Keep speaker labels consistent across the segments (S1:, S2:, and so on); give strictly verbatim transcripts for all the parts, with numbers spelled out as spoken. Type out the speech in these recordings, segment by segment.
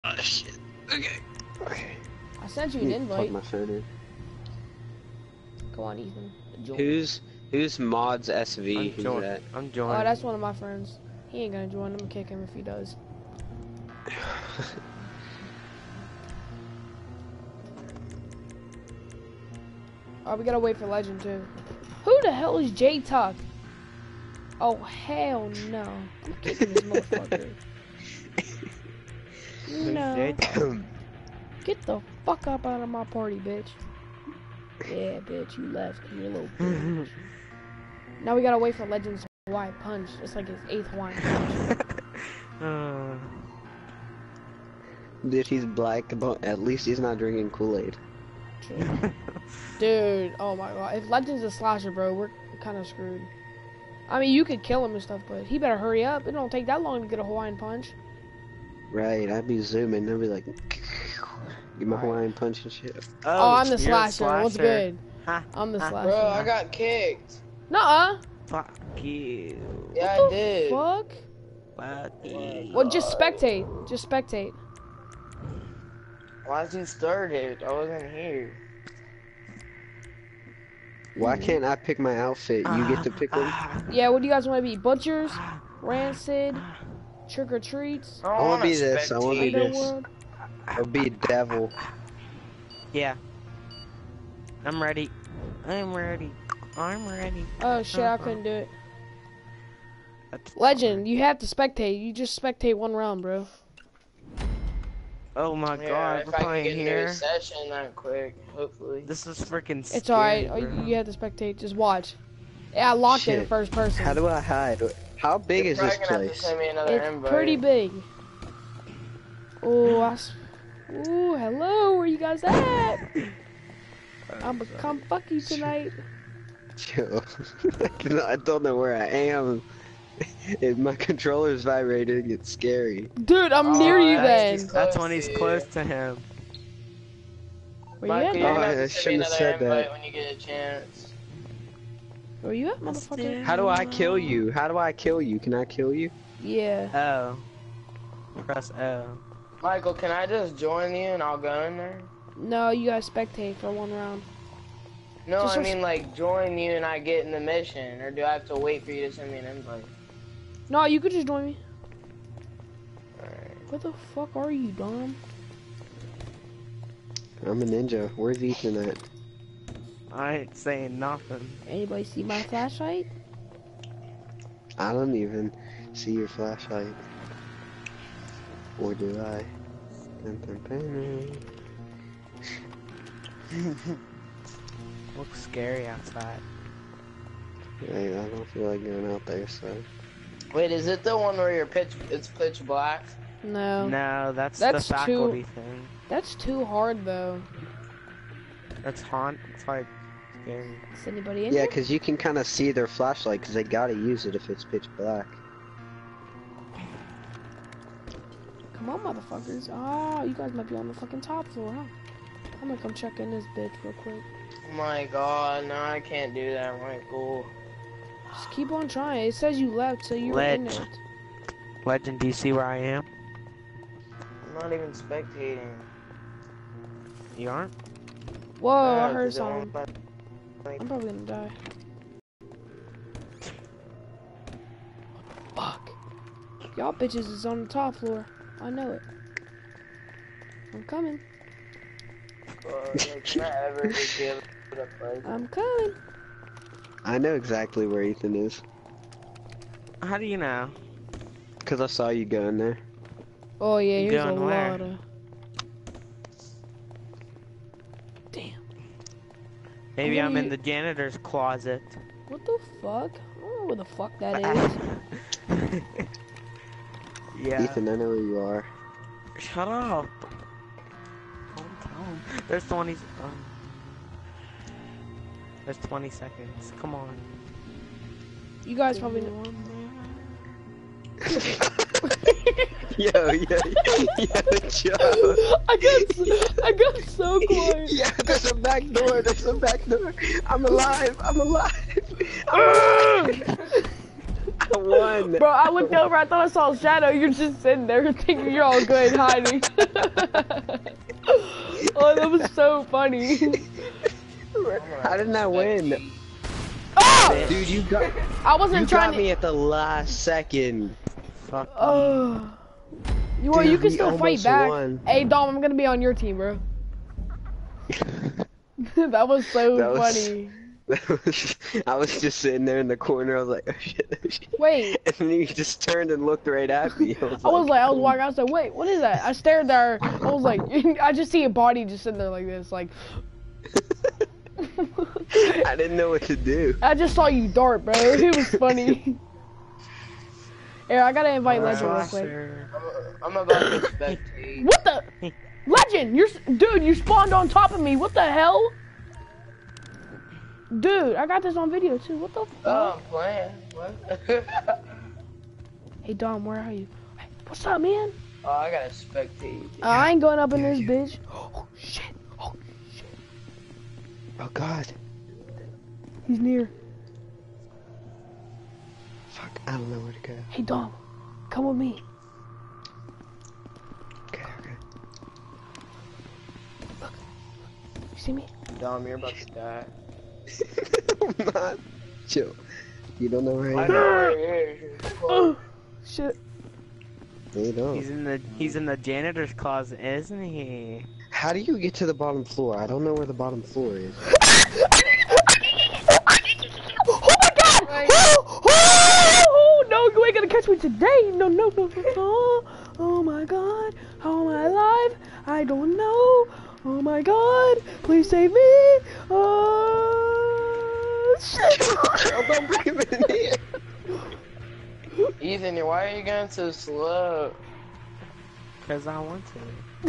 S1: Oh shit. Okay. Okay.
S2: I sent you an invite.
S1: Plug my phone in.
S2: Come on, Ethan. Join.
S1: Who's who's mods S V?
S3: I'm
S1: Who's
S3: join
S1: that?
S3: I'm joining.
S2: Oh, that's one of my friends. He ain't gonna join. I'm gonna kick him if he does. Oh, we gotta wait for Legend too. Who the hell is J Tuck? Oh hell no! I'm kicking this motherfucker. No. Get the fuck up out of my party, bitch. Yeah, bitch, you left. You little bitch. Now we gotta wait for Legend's Hawaiian punch. It's like his eighth Hawaiian punch.
S3: uh,
S1: Dude, he's black, but at least he's not drinking Kool-Aid.
S2: Dude, oh my god. If Legend's a slasher, bro, we're kind of screwed. I mean, you could kill him and stuff, but he better hurry up. It don't take that long to get a Hawaiian punch.
S1: Right, I'd be zooming. I'd be like, get my Hawaiian punch and shit.
S2: Oh, oh I'm the slasher.
S3: slasher.
S2: What's good?
S3: Ha,
S2: I'm the
S3: ha.
S2: slasher.
S4: Bro, I got kicked.
S2: Nuh-uh.
S3: Fuck you.
S4: Yeah,
S2: what
S4: I
S2: the
S4: did.
S2: Fuck.
S3: Fuck you.
S2: Well, just spectate. Just spectate.
S4: Why didn't you start it? I wasn't here.
S1: Why can't I pick my outfit? You get to pick them?
S2: Yeah, what do you guys want to be? Butchers? Rancid? Trick or treats?
S4: I,
S1: I wanna be this, I wanna be this.
S2: Underworld?
S1: I'll be a devil.
S3: Yeah. I'm ready. I'm ready. I'm ready.
S2: Oh shit, I couldn't do it.
S3: That's
S2: Legend, you have to spectate. You just spectate one round, bro.
S3: Oh my
S4: Yeah,
S3: god,
S4: if
S3: we're
S4: I can
S3: playing
S4: get into
S3: here.
S4: a session that quick, hopefully.
S3: This is freaking scary.
S2: It's alright.
S3: bro.
S2: You, you have to spectate. Just watch. Yeah, I locked it in
S1: Shit.
S2: first person.
S1: How do I hide? How big
S4: You're
S1: is this
S4: probably gonna have to
S1: place?
S4: send me another
S2: It's
S4: invite.
S2: pretty big. Oh, I s Ooh, hello, where you guys at? I'm gonna come fuck you tonight.
S1: Chill. I don't know where I am. If my controller's vibrating, it's scary.
S2: Dude, I'm
S4: Oh,
S2: near you
S4: that's
S2: then.
S4: just
S3: That's
S4: close
S3: when he's
S4: to you.
S3: close to him.
S2: Where
S4: Michael,
S2: you
S4: you're
S2: at,
S4: gonna
S1: Oh,
S4: have
S1: I
S4: to send me
S1: shouldn't have
S4: another
S1: said that.
S4: invite when you get a chance.
S2: Where you at, motherfucker?
S1: How do I kill you? How do I kill you? Can I kill you?
S2: Yeah.
S3: Oh. Press O.
S4: Michael, can I just join you and I'll go in there?
S2: No, you gotta spectate for one round.
S4: No,
S2: Just
S4: I
S2: res-
S4: mean like join you and I get in the mission, or do I have to wait for you to send me an invite?
S2: No, you could just join me.
S4: Alright.
S2: Where the fuck are you, Dom?
S1: I'm a ninja. Where's Ethan at?
S3: I ain't saying nothing.
S2: Anybody see my flashlight?
S1: I don't even see your flashlight. Or do I? Dun, dun, dun.
S3: Looks scary outside.
S1: Hey, I don't feel like going out there, so.
S4: Wait, is it the one where you're pitch? It's pitch black.
S2: No.
S3: No, that's,
S2: That's
S3: the
S2: too-
S3: faculty thing.
S2: That's too hard though.
S3: That's haunt. It's like scary.
S2: Is anybody in
S1: Yeah,
S2: here?
S1: because you can kind of see their flashlight, because they gotta use it if it's pitch black.
S2: Come on, motherfuckers. Oh, you guys might be on the fucking top floor, huh? I'm gonna come check in this bitch real quick.
S4: Oh my god, no, I can't do that, Michael.
S2: Just keep on trying. It says you left, so you're in
S3: Ledge.
S2: it.
S3: Legend, do you see where I am?
S4: I'm not even spectating.
S3: You aren't?
S2: Whoa, I
S4: No,
S2: heard
S4: 'cause it won't
S2: something.
S4: let-
S2: I'm probably gonna die. Fuck. Y'all bitches is on the top floor. I know it. I'm coming.
S4: Uh, like, can I ever just give it a play?
S2: I'm coming.
S1: I know exactly where Ethan is,
S3: How do you know?
S1: because I saw you go in there.
S2: Oh yeah,
S3: You
S2: here's a
S3: going where?
S2: lot of. Damn.
S3: Maybe
S2: gonna
S3: I'm in
S2: u-
S3: the janitor's closet.
S2: What the fuck? I don't know where the fuck that is.
S3: Yeah.
S1: Ethan, I know where you are.
S3: Shut up. Don't tell him. There's twenty. Um, there's twenty seconds. Come on.
S2: You guys probably know.
S1: Yo, yo, yo, Joe.
S2: I got, so, I got so quiet.
S1: Yeah, there's a back door. There's a back door. I'm alive. I'm alive. I'm alive. One.
S2: Bro, I looked over, I thought I saw a shadow. You're just sitting there thinking you're all good hiding. Oh, that was so funny.
S1: How didn't I win?
S2: Oh!
S1: Dude, you got
S2: I wasn't
S1: you
S2: trying
S1: got
S2: to.
S1: me at the last second.
S3: Fuck.
S2: Oh. You, well,
S1: Dude,
S2: you can
S1: we
S2: still fight
S1: almost
S2: back.
S1: won.
S2: Hey, Dom, I'm gonna be on your team, bro. That was so
S1: That was-
S2: funny.
S1: That was, I was just sitting there in the corner. I was like, oh shit, oh shit.
S2: Wait.
S1: And then you just turned and looked right at me. I was
S2: I was
S1: like,
S2: like, I was walking. I was like, wait, what is that? I stared there. I was like, I just see a body just sitting there like this, like.
S1: I didn't know what to do.
S2: I just saw you dart, bro. It was funny. Here, I gotta invite Legend real quick.
S4: I'm about to spectate.
S2: What the? Legend, you're s- dude. You spawned on top of me. What the hell? Dude, I got this on video too. What the
S4: Oh,
S2: fuck?
S4: I'm playing. What?
S2: Hey Dom, where are you? Hey, what's up, man?
S4: Oh, I gotta spectate.
S2: Uh, I ain't going up in
S1: Yeah,
S2: this
S1: yeah.
S2: bitch. Oh shit! Oh shit!
S1: Oh god.
S2: He's near.
S1: Fuck, I don't know where to go.
S2: Hey Dom, come with me.
S1: Okay, okay.
S2: You see me?
S4: Dom, you're about to die.
S1: I'm not. Chill. You don't know where
S4: I
S1: I
S4: know
S1: am.
S4: where it is.
S2: Oh shit!
S1: You don't.
S3: He's in the he's in the janitor's closet, isn't he?
S1: How do you get to the bottom floor? I don't know where the bottom floor is.
S2: Oh my god! Oh, oh, oh, no, you ain't gonna catch me today! No, no, no, no, no! Oh my god! How am I alive? I don't know! Oh my god! Please save me! Oh shit!
S1: Don't bring him in here.
S4: Ethan, why are you going so slow?
S3: Cause I want to.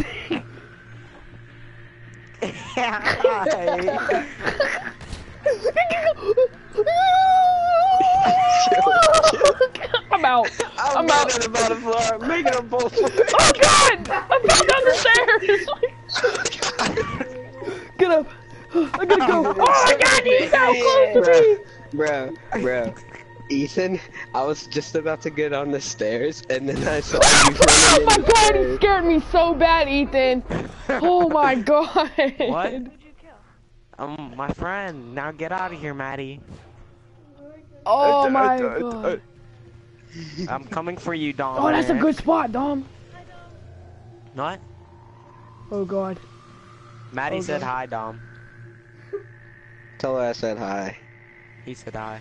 S2: I'm out.
S1: I'm,
S2: I'm
S1: not
S2: out.
S1: on the bottom floor. I'm making a full floor.
S2: Oh god! I fell down the stairs! Get up! I gotta go! Oh my god, he's so close to me!
S1: Bro, bro. Ethan, I was just about to get on the stairs, and then I saw you
S2: Oh
S1: running
S2: my
S1: in the
S2: god, he
S1: stairs.
S2: scared me so bad, Ethan! Oh my god!
S3: What? Um, my friend. Now get out of here, Maddie.
S2: Oh my god.
S3: I'm coming for you, Dom.
S2: Oh, that's a good spot, Dom.
S3: What?
S2: Oh god.
S3: Maddie
S2: Okay.
S3: said hi, Dom.
S1: Tell her I said hi.
S3: He said hi.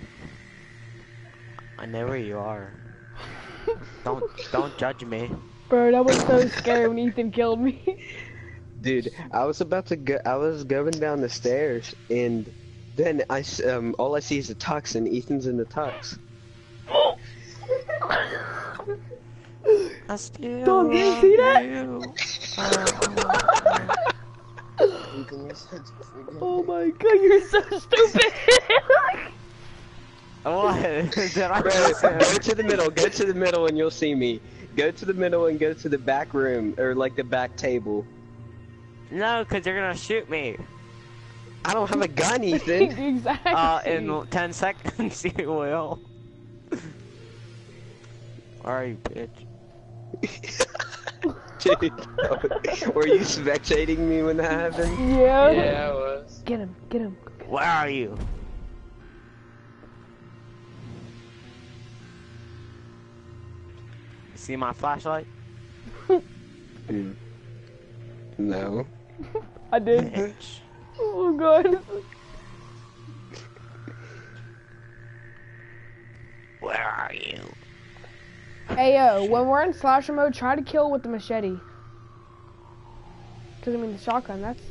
S3: I know where you are. don't don't judge me.
S2: Bro, that was so scary when Ethan killed me.
S1: Dude, I was about to go. I was going down the stairs, and then I s- um all I see is a tux, and Ethan's in the tux.
S3: I still
S2: Dom, did you
S3: love
S2: see that?
S3: you.
S4: Ethan, you're such a freaking
S2: Oh my god, you're so stupid!
S3: What? Did I
S1: Bro,
S3: miss him?
S1: go to the middle. Go to the middle, and you'll see me. Go to the middle and go to the back room, or like the back table.
S3: No, cause you're gonna shoot me.
S1: I don't have a gun, Ethan.
S2: Exactly.
S3: Uh, in ten seconds you will. Are you, bitch?
S1: Dude, were you spectating me when that happened?
S2: Yeah.
S4: Yeah, I was.
S2: Get him, get him.
S3: Where are you? See my flashlight?
S1: Mm. No.
S2: I did.
S3: Bitch.
S2: Oh god.
S3: Where are you?
S2: Hey yo, when we're in slasher mode, try to kill with the machete. Cause I mean the shotgun, that's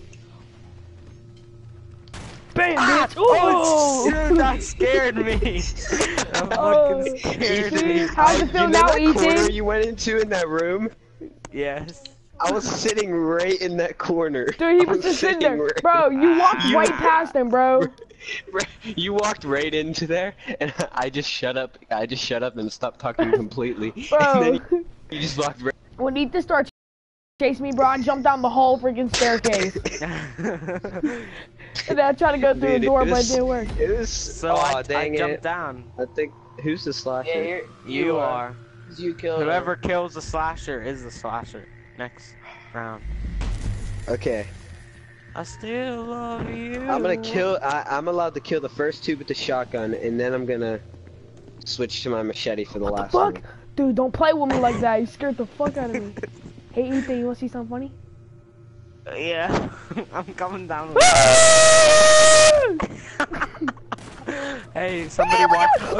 S2: bam, bitch!
S3: Oh,
S2: Ooh!
S3: shoot, that scared me. That
S2: Oh,
S3: fucking scared
S2: see?
S3: me.
S2: How's it feel
S1: you know
S2: now,
S1: that corner
S2: Ethan?
S1: you went into in that room?
S3: Yes.
S1: I was sitting right in that corner.
S2: Dude, he
S1: I
S2: was just sitting there.
S1: right-
S2: Bro, you walked
S1: You-
S2: right past him, bro.
S1: You walked right into there, and I just shut up. I just shut up and stopped talking completely. And
S2: Bro.
S1: then you, you just walked right.
S2: When Ethan started chasing me, bro, I jumped down the whole freaking staircase. And then I tried to go through
S1: Dude,
S2: a door,
S1: it
S2: but it
S1: was-
S2: didn't work.
S1: It was.
S3: So
S1: Aw,
S3: I, I
S1: dang
S3: jumped
S1: it.
S3: down.
S1: I think Who's the slasher?
S4: Yeah, you're,
S3: You,
S4: you
S3: are.
S4: are. You killed
S3: Whoever
S4: him.
S3: kills the slasher is the slasher. Next round.
S1: Okay.
S3: I still love you.
S1: I'm gonna kill. I, I'm allowed to kill the first two with the shotgun, and then I'm gonna switch to my machete for the
S2: What the
S1: last
S2: fuck?
S1: one.
S2: Dude, don't play with me like that. You scared the fuck out of me. Hey, Ethan, you wanna see something funny?
S3: Yeah. I'm coming down. Hey, somebody watch. Oh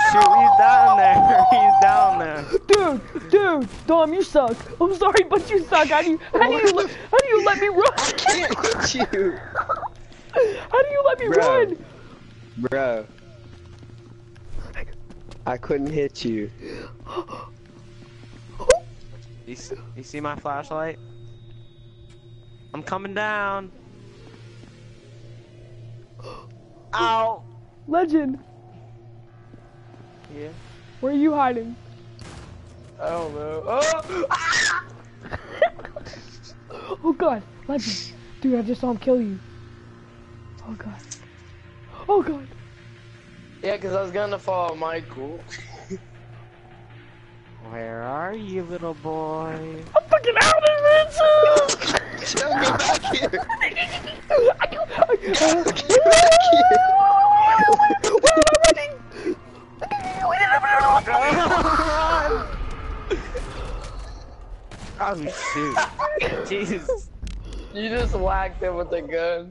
S3: shoot, he's down there. He's down there.
S2: Dude, dude, Dom, you suck. I'm sorry, but you suck. How do you, how do you, let, how do you let me run?
S1: I can't hit you,
S2: How do you let me
S1: Bro.
S2: run?
S1: bro. I couldn't hit you.
S3: You, s- you see my flashlight? I'm coming down. Ow.
S2: Legend,
S3: Yeah.
S2: where are you hiding?
S4: I don't know. Oh!
S2: Oh god, Legend. Dude, I just saw him kill you. Oh god. Oh god.
S4: Yeah, because I was gonna follow Michael.
S3: Where are you, little boy?
S2: I'm fucking out of it!
S1: Don't get back here.
S2: I go, I,
S1: Get back here.
S2: where am I running?
S3: Oh shoot. Jesus.
S4: You just whacked him with a gun.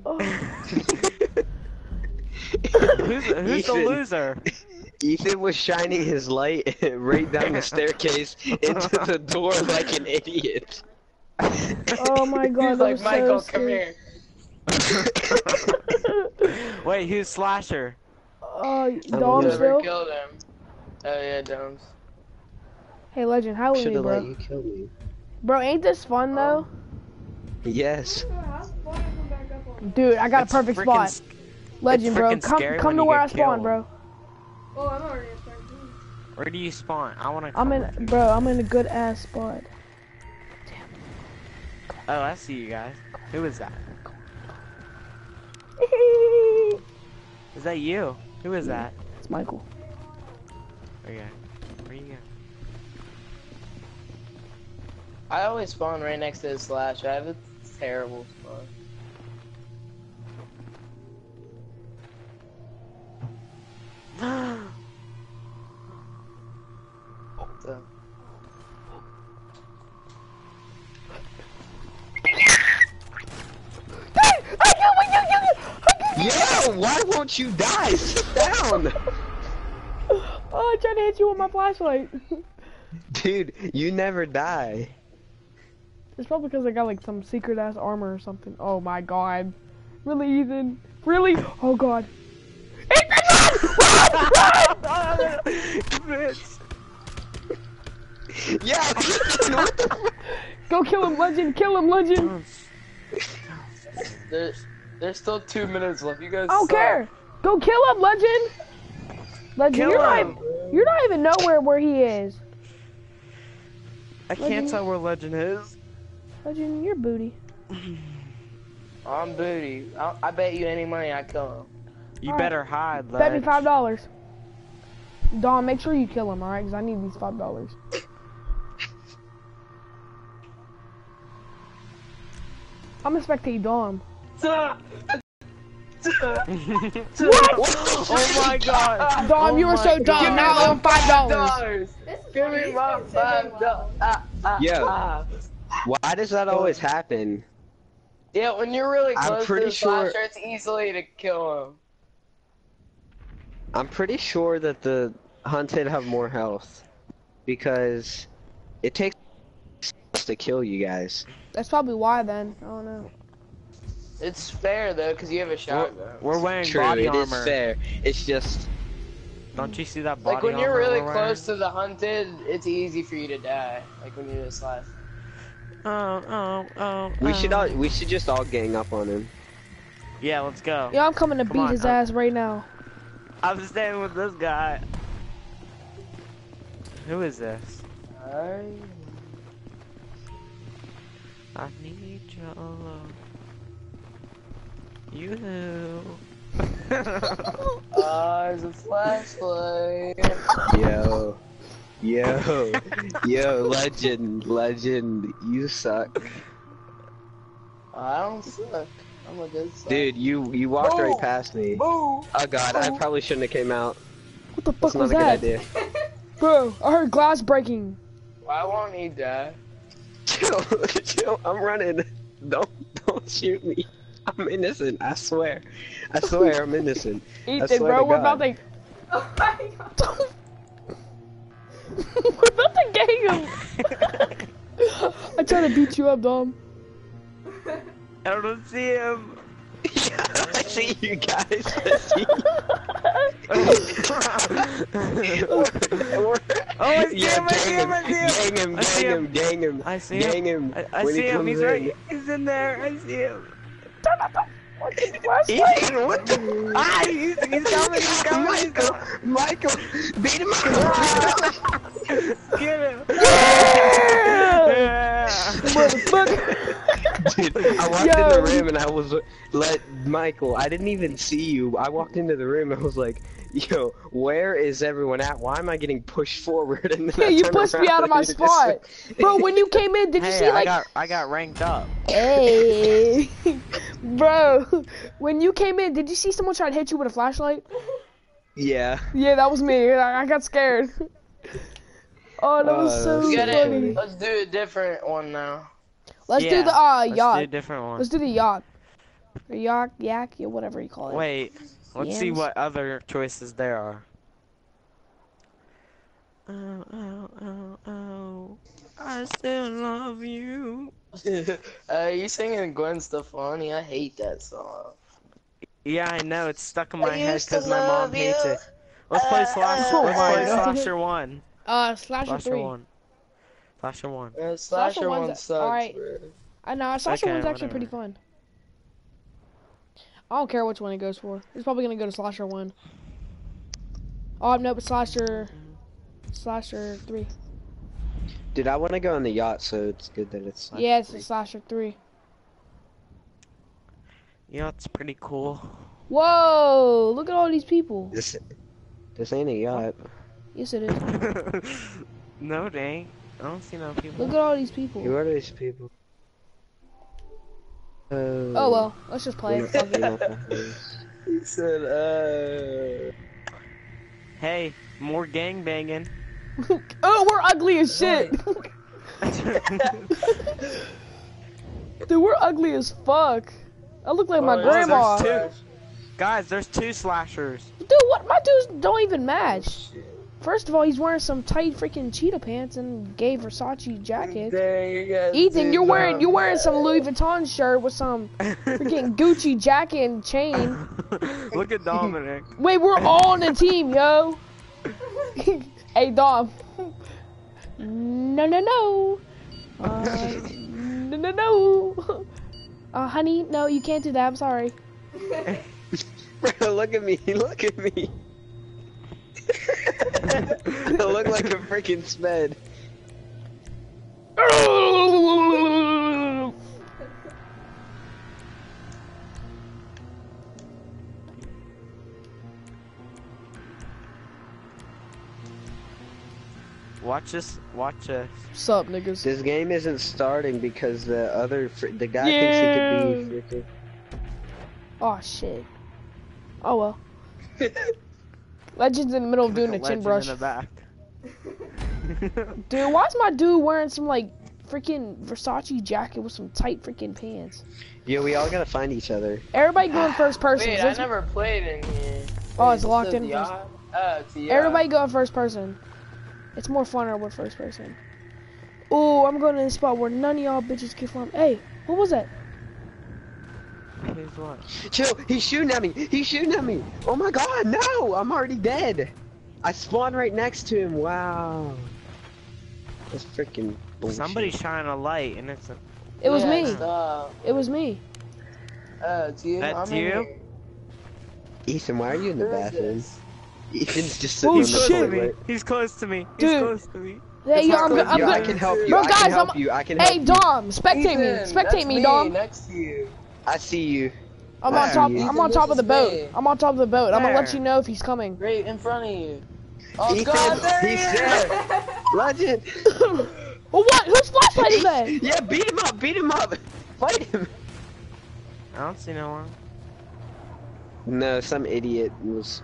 S3: Who's, who's the
S1: Ethan.
S3: loser?
S1: Ethan was shining his light right down the staircase into the door like an idiot.
S2: Oh my god,
S4: He's
S2: that
S4: like,
S2: was
S4: Michael,
S2: so
S4: come
S2: scary.
S4: here.
S3: Wait, who's slasher?
S2: Uh,
S1: I'm
S2: Dom
S1: gonna-
S4: Whoever
S2: still?
S4: killed him. Oh yeah, Domes.
S2: Hey, Legend, how with
S1: Should
S2: me,
S1: have let
S2: bro?
S1: you kill me.
S2: Bro, ain't this fun though?
S1: Yes.
S2: Dude, I got
S3: It's
S2: a perfect
S3: frickin'
S2: spot.
S3: sc-
S2: Legend, bro,
S3: frickin'
S2: come
S3: scary
S2: come
S3: when
S2: to
S3: you
S2: where
S3: get
S2: I spawn,
S3: killed.
S2: bro.
S5: Oh, I'm already at thirteen.
S3: Where do you spawn? I wanna
S2: I'm
S3: come
S2: in,
S3: with you.
S2: bro, I'm in a good ass spot.
S3: Oh, I see you guys. Who is that? Is that you? Who is that?
S2: It's Michael.
S3: Where you at? Where you at?
S4: I always spawn right next to the slash. I have a terrible spawn. So.
S1: Yo, why won't you die? Sit down.
S2: Oh, I tried to hit you with my flashlight.
S1: Dude, you never die.
S2: It's probably because I got like some secret ass armor or something. Oh my god. Really, Ethan? Really? Oh god.
S3: Bitch.
S1: Yeah. What the f-
S2: Go kill him, Legend. Kill him, Legend.
S4: There's, there's still two minutes left. You guys.
S2: I don't
S4: suck.
S2: care. Go kill him, Legend. Legend,
S3: Kill
S2: you're not,
S3: him.
S2: even- you're not even nowhere where he is.
S3: I can't tell where Legend is.
S2: Legend, you're booty.
S4: I'm booty. I, I bet you any money I kill him.
S3: You
S2: Alright.
S3: better hide,
S2: Bet me
S3: Ledge.
S2: five dollars. Dom, make sure you kill him, alright? Because I need these five dollars. I'm gonna spectate Dom.
S3: What?
S2: What?
S3: Oh my god.
S2: Dom,
S3: Oh
S2: you were
S3: my
S2: so
S3: God.
S2: dumb. Now I owe five dollars.
S4: Dollars.
S5: This is
S4: Give
S5: funny.
S4: me
S5: These
S4: my
S5: kids say they
S4: five
S5: love
S4: dollars.
S5: me.
S4: Ah, ah,
S1: Yo.
S4: ah.
S1: Why does that always happen?
S4: Yeah, when you're really
S1: I'm
S4: close
S1: pretty
S4: to the
S1: sure-
S4: slasher, it's easily to kill him.
S1: I'm pretty sure that the hunted have more health because it takes to kill you guys.
S2: That's probably why then. I don't know.
S4: It's fair though, cause you have a
S3: We're,
S4: shotgun.
S3: we're wearing
S1: True,
S3: body
S1: it is
S3: armor.
S1: fair. It's just
S3: Don't you see that body
S4: Like when you're
S3: armor
S4: really
S3: we're
S4: close to the hunted, it's easy for you to die. Like when you're the slash.
S3: wearing? Oh, oh, oh.
S1: we
S3: oh.
S1: should all we should just all gang up on him.
S3: Yeah, let's go.
S2: Yeah, I'm coming to
S3: Come
S2: beat
S3: on,
S2: his
S3: I'm-
S2: ass right now.
S3: I'm staying with this guy. Who is this?
S4: I...
S3: I need your love. You.
S4: Ah, there's a flashlight.
S1: Yo. Yo. Yo, legend. Legend. You suck.
S4: I don't suck. I'm a good suck.
S1: Dude, you you walked
S4: Boo!
S1: right past me.
S4: Boo!
S1: Oh god, I
S4: Boo!
S1: probably shouldn't have came out.
S2: What the fuck
S1: That's not
S2: was
S1: a good
S2: that?
S1: idea.
S2: Bro, I heard glass breaking.
S4: Why won't he die?
S1: Chill, chill, I'm running. Don't don't shoot me. I'm innocent, I swear. I swear I'm innocent.
S2: Ethan,
S1: swear
S2: bro,
S1: to
S2: we're
S1: God.
S2: about to
S5: Oh my god.
S2: we're about to gang him. I tried to beat you up, Dom.
S3: I don't see him.
S1: I see you guys. I see you.
S3: Oh, I see him, I see him, I see
S1: Gang him,
S3: I see
S1: gang
S3: him.
S1: him, gang him.
S3: I see
S1: Gang
S3: him.
S1: him.
S3: I, I
S1: when
S3: see
S1: he
S3: him.
S1: comes
S3: He's
S1: in.
S3: right. He's in there. I see him.
S1: Ethan, what the?
S3: Ah, he's, he's coming. He's coming. He's
S1: Michael,
S3: coming.
S1: Michael, beat him up.
S3: Get him.
S2: Motherfucker.
S1: Dude, I walked
S2: Yo.
S1: in the room and I was let Michael. I didn't even see you. I walked into the room and I was like, "Yo, where is everyone at? Why am I getting pushed forward?" And then
S2: Yeah,
S1: I
S2: you
S1: turned
S2: pushed me
S1: around
S2: out of my
S1: and you just-
S2: spot. Bro, when you came in, did you
S3: Hey,
S2: see
S3: I
S2: like
S3: got I got ranked up.
S2: Hey, bro, when you came in, did you see someone try to hit you with a flashlight?
S1: Yeah.
S2: Yeah, that was me. I, I got scared. Oh, that was
S1: Uh,
S2: so
S1: that's
S4: We gotta,
S2: funny.
S4: let's do a different one now.
S2: Let's do
S3: Yeah,
S2: the uh
S3: Let's
S2: yacht.
S3: do a different one.
S2: Let's do the yacht. Or yak, yak, yeah, whatever you call it.
S3: Wait, let's see
S2: Yams.
S3: what other choices there are. Oh, oh, oh, oh, I still love you.
S4: uh, you singing Gwen Stefani? I hate that song.
S3: Yeah, I know, it's stuck in
S4: I
S3: my head
S4: used to
S3: because my mom
S4: love
S3: hates
S4: you.
S3: it. Let's play
S4: Uh,
S3: Slasher,
S2: uh,
S3: let's play
S2: uh,
S3: Slasher one.
S2: Uh, Slasher
S3: Slasher
S2: three.
S3: one. Slasher one.
S4: Uh,
S2: Slasher
S4: Slasher
S2: one's-
S4: one sucks,
S2: alright.
S4: bro.
S2: I know, Slasher
S3: Okay,
S2: one's actually
S3: whatever.
S2: pretty fun. I don't care which one it goes for. It's probably gonna go to Slasher one. Oh no, but Slasher, Slasher three.
S1: Dude, I want to go on the yacht, so it's good that it's. Like
S2: Yeah, it's
S1: free.
S2: a Slasher three.
S3: Yeah, it's pretty cool.
S2: Whoa! Look at all these people.
S1: This, this ain't a yacht.
S2: Yes, it is.
S3: No, dang. I don't see no people.
S2: Look at all these people.
S1: Who are these people? Uh,
S2: Oh well, let's just play it. Fuck it.
S4: He said, uh...
S3: Hey, more gang banging.
S2: Oh, we're ugly as shit. Dude, we're ugly as fuck. I look like my
S4: Oh,
S2: grandma.
S3: there's two. Guys, there's two slashers.
S2: Dude, what? My dudes don't even match. First of all, he's wearing some tight freaking cheetah pants and gay Versace jacket.
S4: Dang, you guys
S2: Ethan,
S4: did
S2: you're wearing
S4: not
S2: you're wearing some
S4: match.
S2: Louis Vuitton shirt with some freaking Gucci jacket and chain.
S3: Look at Dominic.
S2: Wait, we're all on the team, yo. Hey, Dom. No, no, no. Uh, no, no, no. Uh, honey, no, you can't do that. I'm sorry.
S1: Bro, look at me, look at me. I look like a freaking sped.
S3: Watch this. Watch this.
S2: What's up, niggas?
S1: This game isn't starting because the other fr the guy
S2: Yeah.
S1: thinks he could be freaking.
S2: Oh shit. Oh well. Legend's in the middle of doing a
S3: Like
S2: chin
S3: legend
S2: brush.
S3: in the back.
S2: Dude, why's my dude wearing some like freaking Versace jacket with some tight freaking pants?
S1: Yeah, we all gotta find each other.
S2: Everybody going first person.
S4: Wait, I never played in here.
S2: Oh,
S4: Wait,
S2: it's
S4: this
S2: locked
S4: is
S2: in.
S4: yacht? Oh, it's a yacht.
S2: Everybody going first person. It's more funner with first person. Oh, I'm going to the spot where none of y'all bitches can find. Hey, what was that?
S3: Here's what.
S1: Chill, he's shooting at me. He's shooting at me. Oh my god, no! I'm already dead. I spawned right next to him. Wow. That's freaking bullshit.
S3: Somebody shine a light, and it's a.
S2: It was
S4: Yeah,
S2: me.
S4: stop.
S2: It was me.
S4: Uh, it's you.
S3: That's
S4: I'm in
S3: you?
S4: here.
S1: Ethan, why are you in the
S4: Who is
S1: bathroom?
S4: this?
S1: Ethan's just sitting
S2: Oh,
S1: on
S3: He's
S1: the
S3: close
S2: shit.
S3: to me.
S1: toilet.
S3: He's close to me. He's
S2: Dude.
S3: close to me.
S2: Hey,
S1: It's
S2: yo,
S1: not
S2: I'm,
S1: close
S2: go- I'm
S1: to you. I
S2: go-
S1: can help you.
S2: Bro,
S1: I
S2: guys,
S1: can help
S2: I'm-
S1: you. I can help
S2: Hey,
S1: you.
S2: Dom, spectate me.
S4: Ethan,
S2: Spectate
S4: that's
S2: me, Dom.
S4: next to you.
S1: I see you.
S2: I'm
S1: Where?
S2: on top.
S1: Ethan,
S2: I'm on top of the
S4: this is
S2: boat.
S4: me.
S2: I'm on top of the boat. I'm gonna let
S3: Where?
S2: you know if he's coming.
S4: Right in front of you. Oh
S1: Ethan,
S4: God, there he
S1: he's
S4: is!
S1: there. Legend.
S2: Well, what? Whose flashlight is that?
S1: Yeah, beat him up. Beat him up. Fight him.
S3: I don't see no one.
S1: No, some idiot was.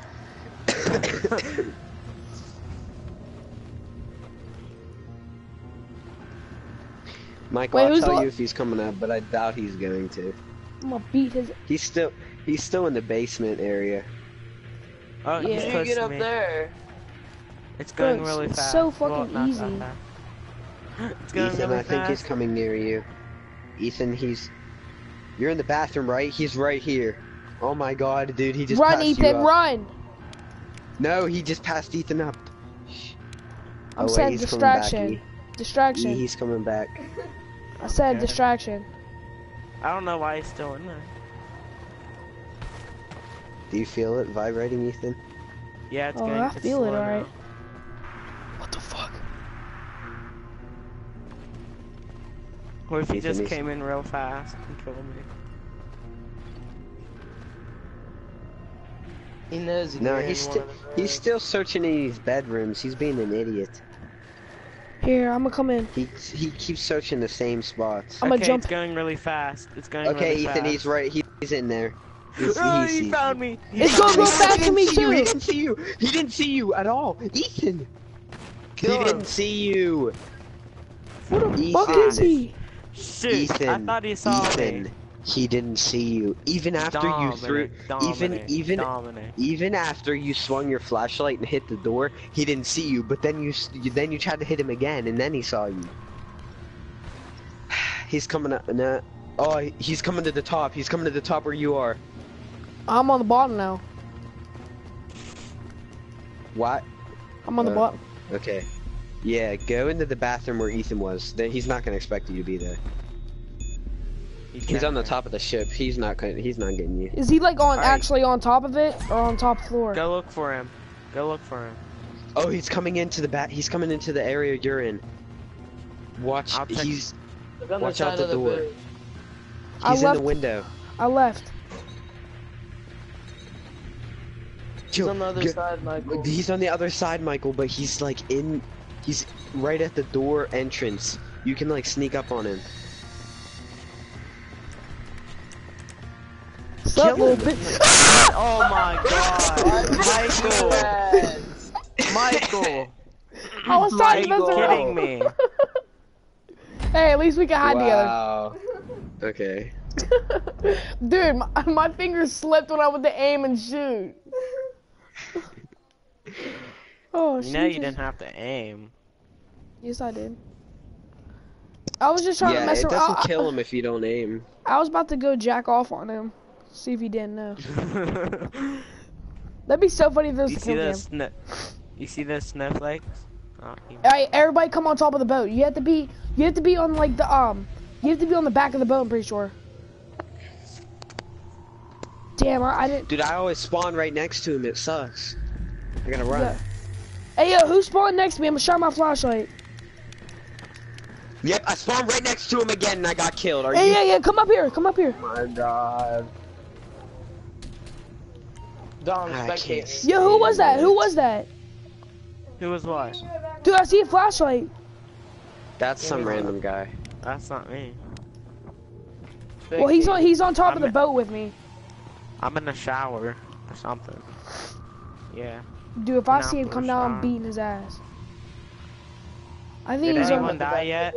S1: Michael,
S2: Wait,
S1: I'll
S2: who's
S1: tell
S2: the-
S1: you if he's coming up, but I doubt he's going to.
S2: I'm gonna beat his.
S1: He's still he's still in the basement area.
S3: Oh,
S2: Yeah.
S3: he's
S4: How did you
S3: close
S4: get
S3: to
S4: up
S3: me.
S4: there?
S3: It's going
S2: Bro,
S3: really
S2: it's
S3: fast.
S2: so
S3: Well,
S2: fucking
S3: not that
S2: easy.
S3: fast. It's going
S1: Ethan,
S3: really
S1: I think he's
S3: fast.
S1: coming near you. Ethan, he's. You're in the bathroom, right? He's right here. Oh my God, dude, he just
S2: Run,
S1: passed you
S2: Ethan,
S1: up.
S2: run!
S1: No, he just passed Ethan up.
S2: I'm
S1: Oh, wait,
S2: saying
S1: he's coming back,
S2: distraction.
S1: E.
S2: Distraction.
S1: E, he's coming back.
S2: I said
S3: Okay.
S2: distraction.
S3: I don't know why he's still in there.
S1: Do you feel it vibrating, Ethan?
S3: Yeah, it's
S2: Oh,
S3: going
S2: I
S3: to
S2: feel it,
S3: slow
S2: alright.
S3: now.
S2: What the fuck?
S3: What if he
S1: Ethan,
S3: just
S1: he's-
S3: came in real fast and killed me?
S4: He knows
S1: No,
S4: you're
S1: he's
S4: in
S1: still
S4: one of
S1: he's
S4: those.
S1: still searching in his bedrooms. He's being an idiot.
S2: Here, I'm gonna come in.
S1: He he keeps searching the same spots.
S2: I'm gonna
S3: okay,
S2: jump.
S3: it's going really fast. It's going
S1: Okay,
S3: really
S1: Ethan,
S3: fast.
S1: he's right. He, he's in there. He's,
S3: Oh,
S1: he
S3: he
S1: sees
S3: found
S1: you.
S3: me. He
S2: It's
S3: found
S2: going
S3: me.
S2: real fast
S1: He
S2: to me
S1: didn't see you, He
S2: too.
S1: didn't see you. He didn't see you at all. Ethan.
S4: Kill
S1: he
S4: him.
S1: didn't see you.
S2: Where the
S1: Ethan.
S2: fuck is he?
S3: Shoot,
S1: Ethan.
S3: I thought he saw
S1: Ethan.
S3: me.
S1: He didn't see you. Even after you threw,
S3: Dominic,
S1: even
S3: Dominic,
S1: even
S3: Dominic.
S1: even after you swung your flashlight and hit the door, he didn't see you. But then you, s- you then you tried to hit him again, and then he saw you. He's coming up. No. Oh, he's coming to the top. He's coming to the top where you are.
S2: I'm on the bottom now.
S1: What?
S2: I'm on the
S1: Uh,
S2: bottom.
S1: Okay. Yeah, go into the bathroom where Ethan was. Then he's not gonna expect you to be there. He's on the top of the ship. He's not gonna. He's not getting you.
S2: Is he like on
S1: Alright.
S2: actually on top of it or on top floor?
S3: Go look for him. Go look for him.
S1: Oh, he's coming into the bat. He's coming into the area you're in. Watch.
S3: I'll check-
S1: He's.
S4: Look on
S1: Watch
S4: the
S1: out
S4: side
S1: the
S4: of the
S1: door.
S4: boat.
S2: I
S1: He's in the
S2: left.
S1: window.
S2: I left.
S4: He's
S1: Yo,
S4: on the other
S1: go-
S4: side, Michael.
S1: He's on the other side, Michael, but he's like in. He's right at the door entrance. You can like sneak up on him.
S2: Sup,
S1: Kill
S2: little
S1: him.
S2: bitch?
S3: Oh my god. Michael. Michael.
S2: I was trying to
S3: Are
S2: mess
S3: you
S2: around.
S3: kidding me?
S2: Hey, at least we can hide
S1: Wow. Okay.
S2: together. Dude, my, my fingers slipped when I went to aim and shoot. Oh,
S3: You
S2: she
S3: know you
S2: just-
S3: didn't have to aim.
S2: Yes, I did. I was just trying
S1: Yeah,
S2: to mess
S1: it
S2: around.
S1: doesn't
S2: I,
S1: kill him if you don't aim.
S2: I was about to go jack off on him. See if he didn't know. That'd be so funny if this
S3: you
S2: was a
S3: see
S2: kill
S3: those
S2: cam.
S3: sno- You see those snowflakes? Oh, you-
S2: Alright, everybody come on top of the boat. You have to be you have to be on like the um you have to be on the back of the boat, I'm pretty sure. Damn, I, I didn't
S1: Dude, I always spawn right next to him. It sucks. I gotta run.
S2: yeah. Hey yo, who spawned next to me? I'm gonna shine my flashlight.
S1: Yep, I spawned right next to him again and I got killed. Are
S2: Hey
S1: you?
S2: yeah, yeah, come up here, come up here.
S1: Oh my god.
S4: Dom,
S1: I
S4: spectate
S1: can't
S4: me.
S1: see.
S2: Yo, who was that? Who was that?
S3: Who was what?
S2: Dude, I see a flashlight.
S1: That's some random guy.
S3: That's not me.
S2: Well, he's on he's on top
S3: I'm
S2: of the
S3: in-
S2: boat with me.
S3: I'm in a shower or something. Yeah.
S2: Dude, if I
S3: No,
S2: see him come
S3: for
S2: down, I'm
S3: sure.
S2: beating his ass. I think
S3: Did
S2: he's
S3: anyone
S2: on.
S3: die yet?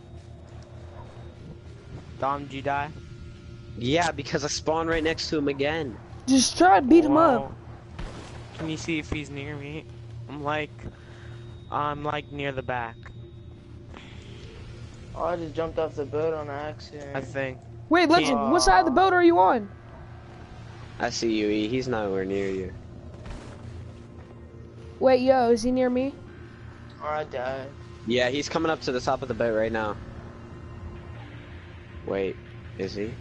S3: Dom, did you die?
S1: Yeah, because I spawned right next to him again.
S2: Just try to beat him up.
S3: Whoa. Can you see if he's near me? I'm like, I'm like near the back.
S4: Oh, I just jumped off the boat on accident.
S3: I think.
S2: Wait, Legend, what side of the boat are you on?
S1: I see you, E. He's nowhere near you.
S2: Wait, yo, is he near me?
S4: Or I died.
S1: Yeah, he's coming up to the top of the boat right now. Wait, is he?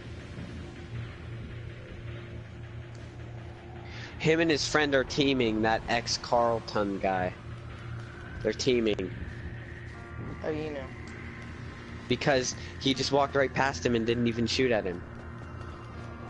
S1: Him and his friend are teaming, that ex-Carlton guy. They're teaming.
S4: How do you know?
S1: Because he just walked right past him and didn't even shoot at him.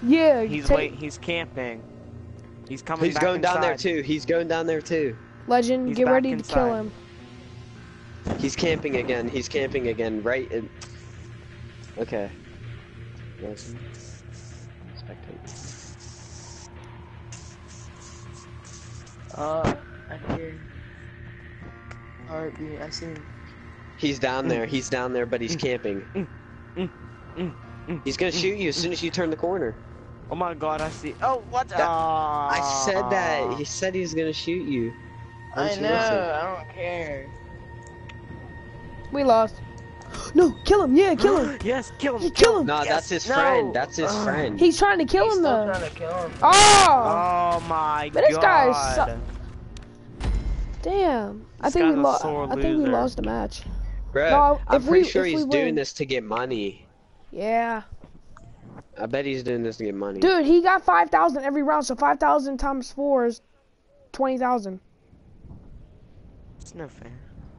S2: Yeah.
S3: He's
S2: take-
S3: wait. He's camping. He's coming.
S1: He's
S3: back
S1: going down there
S3: inside.
S1: too. He's going down there too.
S2: Legend,
S3: He's
S2: get
S3: back
S2: ready to kill
S3: inside.
S2: him.
S1: He's camping again. He's camping again. Right in. Okay. Yes. Spectate.
S4: Uh, I hear. Heartbeat. I see him.
S1: He's down there. He's down there, but he's camping. He's gonna shoot you as soon as you turn the corner.
S3: Oh my god, I see. Oh, what?
S1: That- I said that.
S3: Ah.
S1: He said he was gonna shoot you. Why
S4: I
S1: don't you
S4: know.
S1: listen?
S4: I don't care.
S2: We lost. No, kill him. Yeah, kill him.
S3: Yes, kill him.
S2: You kill him.
S1: No,
S3: Yes,
S1: that's his
S3: no.
S1: friend. That's his
S3: Ugh.
S1: friend.
S2: He's trying to kill
S4: He's
S2: him
S4: still
S2: though.
S4: trying to kill him.
S2: Oh!
S3: Oh my
S2: But this guy is
S3: god.
S2: su- Damn. I
S3: This
S2: think we
S3: guy's a
S2: lost.
S3: sore
S2: I think we
S3: loser.
S2: lost the match.
S1: Bro,
S2: No,
S1: I'm
S2: if
S1: pretty
S2: we-
S1: sure
S2: if we
S1: he's doing
S2: win-
S1: this to get money.
S2: Yeah.
S1: I bet he's doing this to get money.
S2: Dude, he got five thousand every round, so five thousand times four is twenty thousand.
S3: It's no fair.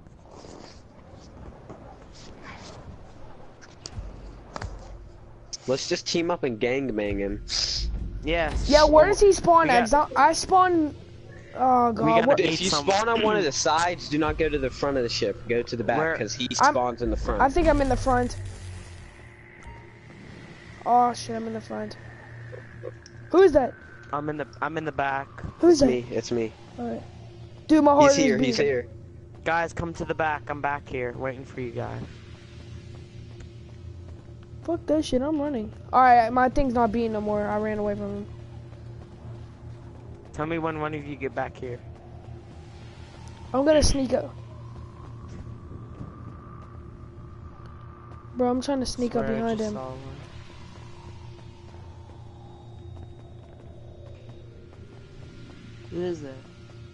S1: Let's just team up and gangbang him.
S3: Yes.
S2: Yeah, where does he spawn
S3: We
S2: at?
S3: got-
S2: Zo- I spawn. Oh god.
S3: gotta
S2: What?
S3: be-
S1: If you
S3: some-
S1: spawn on one of the sides, do not go to the front of the ship. Go to the back,
S3: Where-
S1: because he
S2: I'm-
S1: spawns in the front.
S2: I think I'm in the front. Oh shit, I'm in the front. Who is that?
S3: I'm in the I'm in the back.
S2: Who's
S1: It's
S2: that?
S1: me. It's me.
S2: Alright. Dude, my heart
S1: He's
S2: is
S1: here. He's
S2: beating.
S1: here.
S3: Guys, come to the back. I'm back here waiting for you guys.
S2: Fuck that shit, I'm running. Alright, my thing's not beating no more. I ran away from him.
S3: Tell me when one of you get back here.
S2: I'm gonna sneak up. Bro, I'm trying to sneak up
S3: Swear I
S2: behind
S3: just
S2: him.
S3: saw one.
S4: Who is that?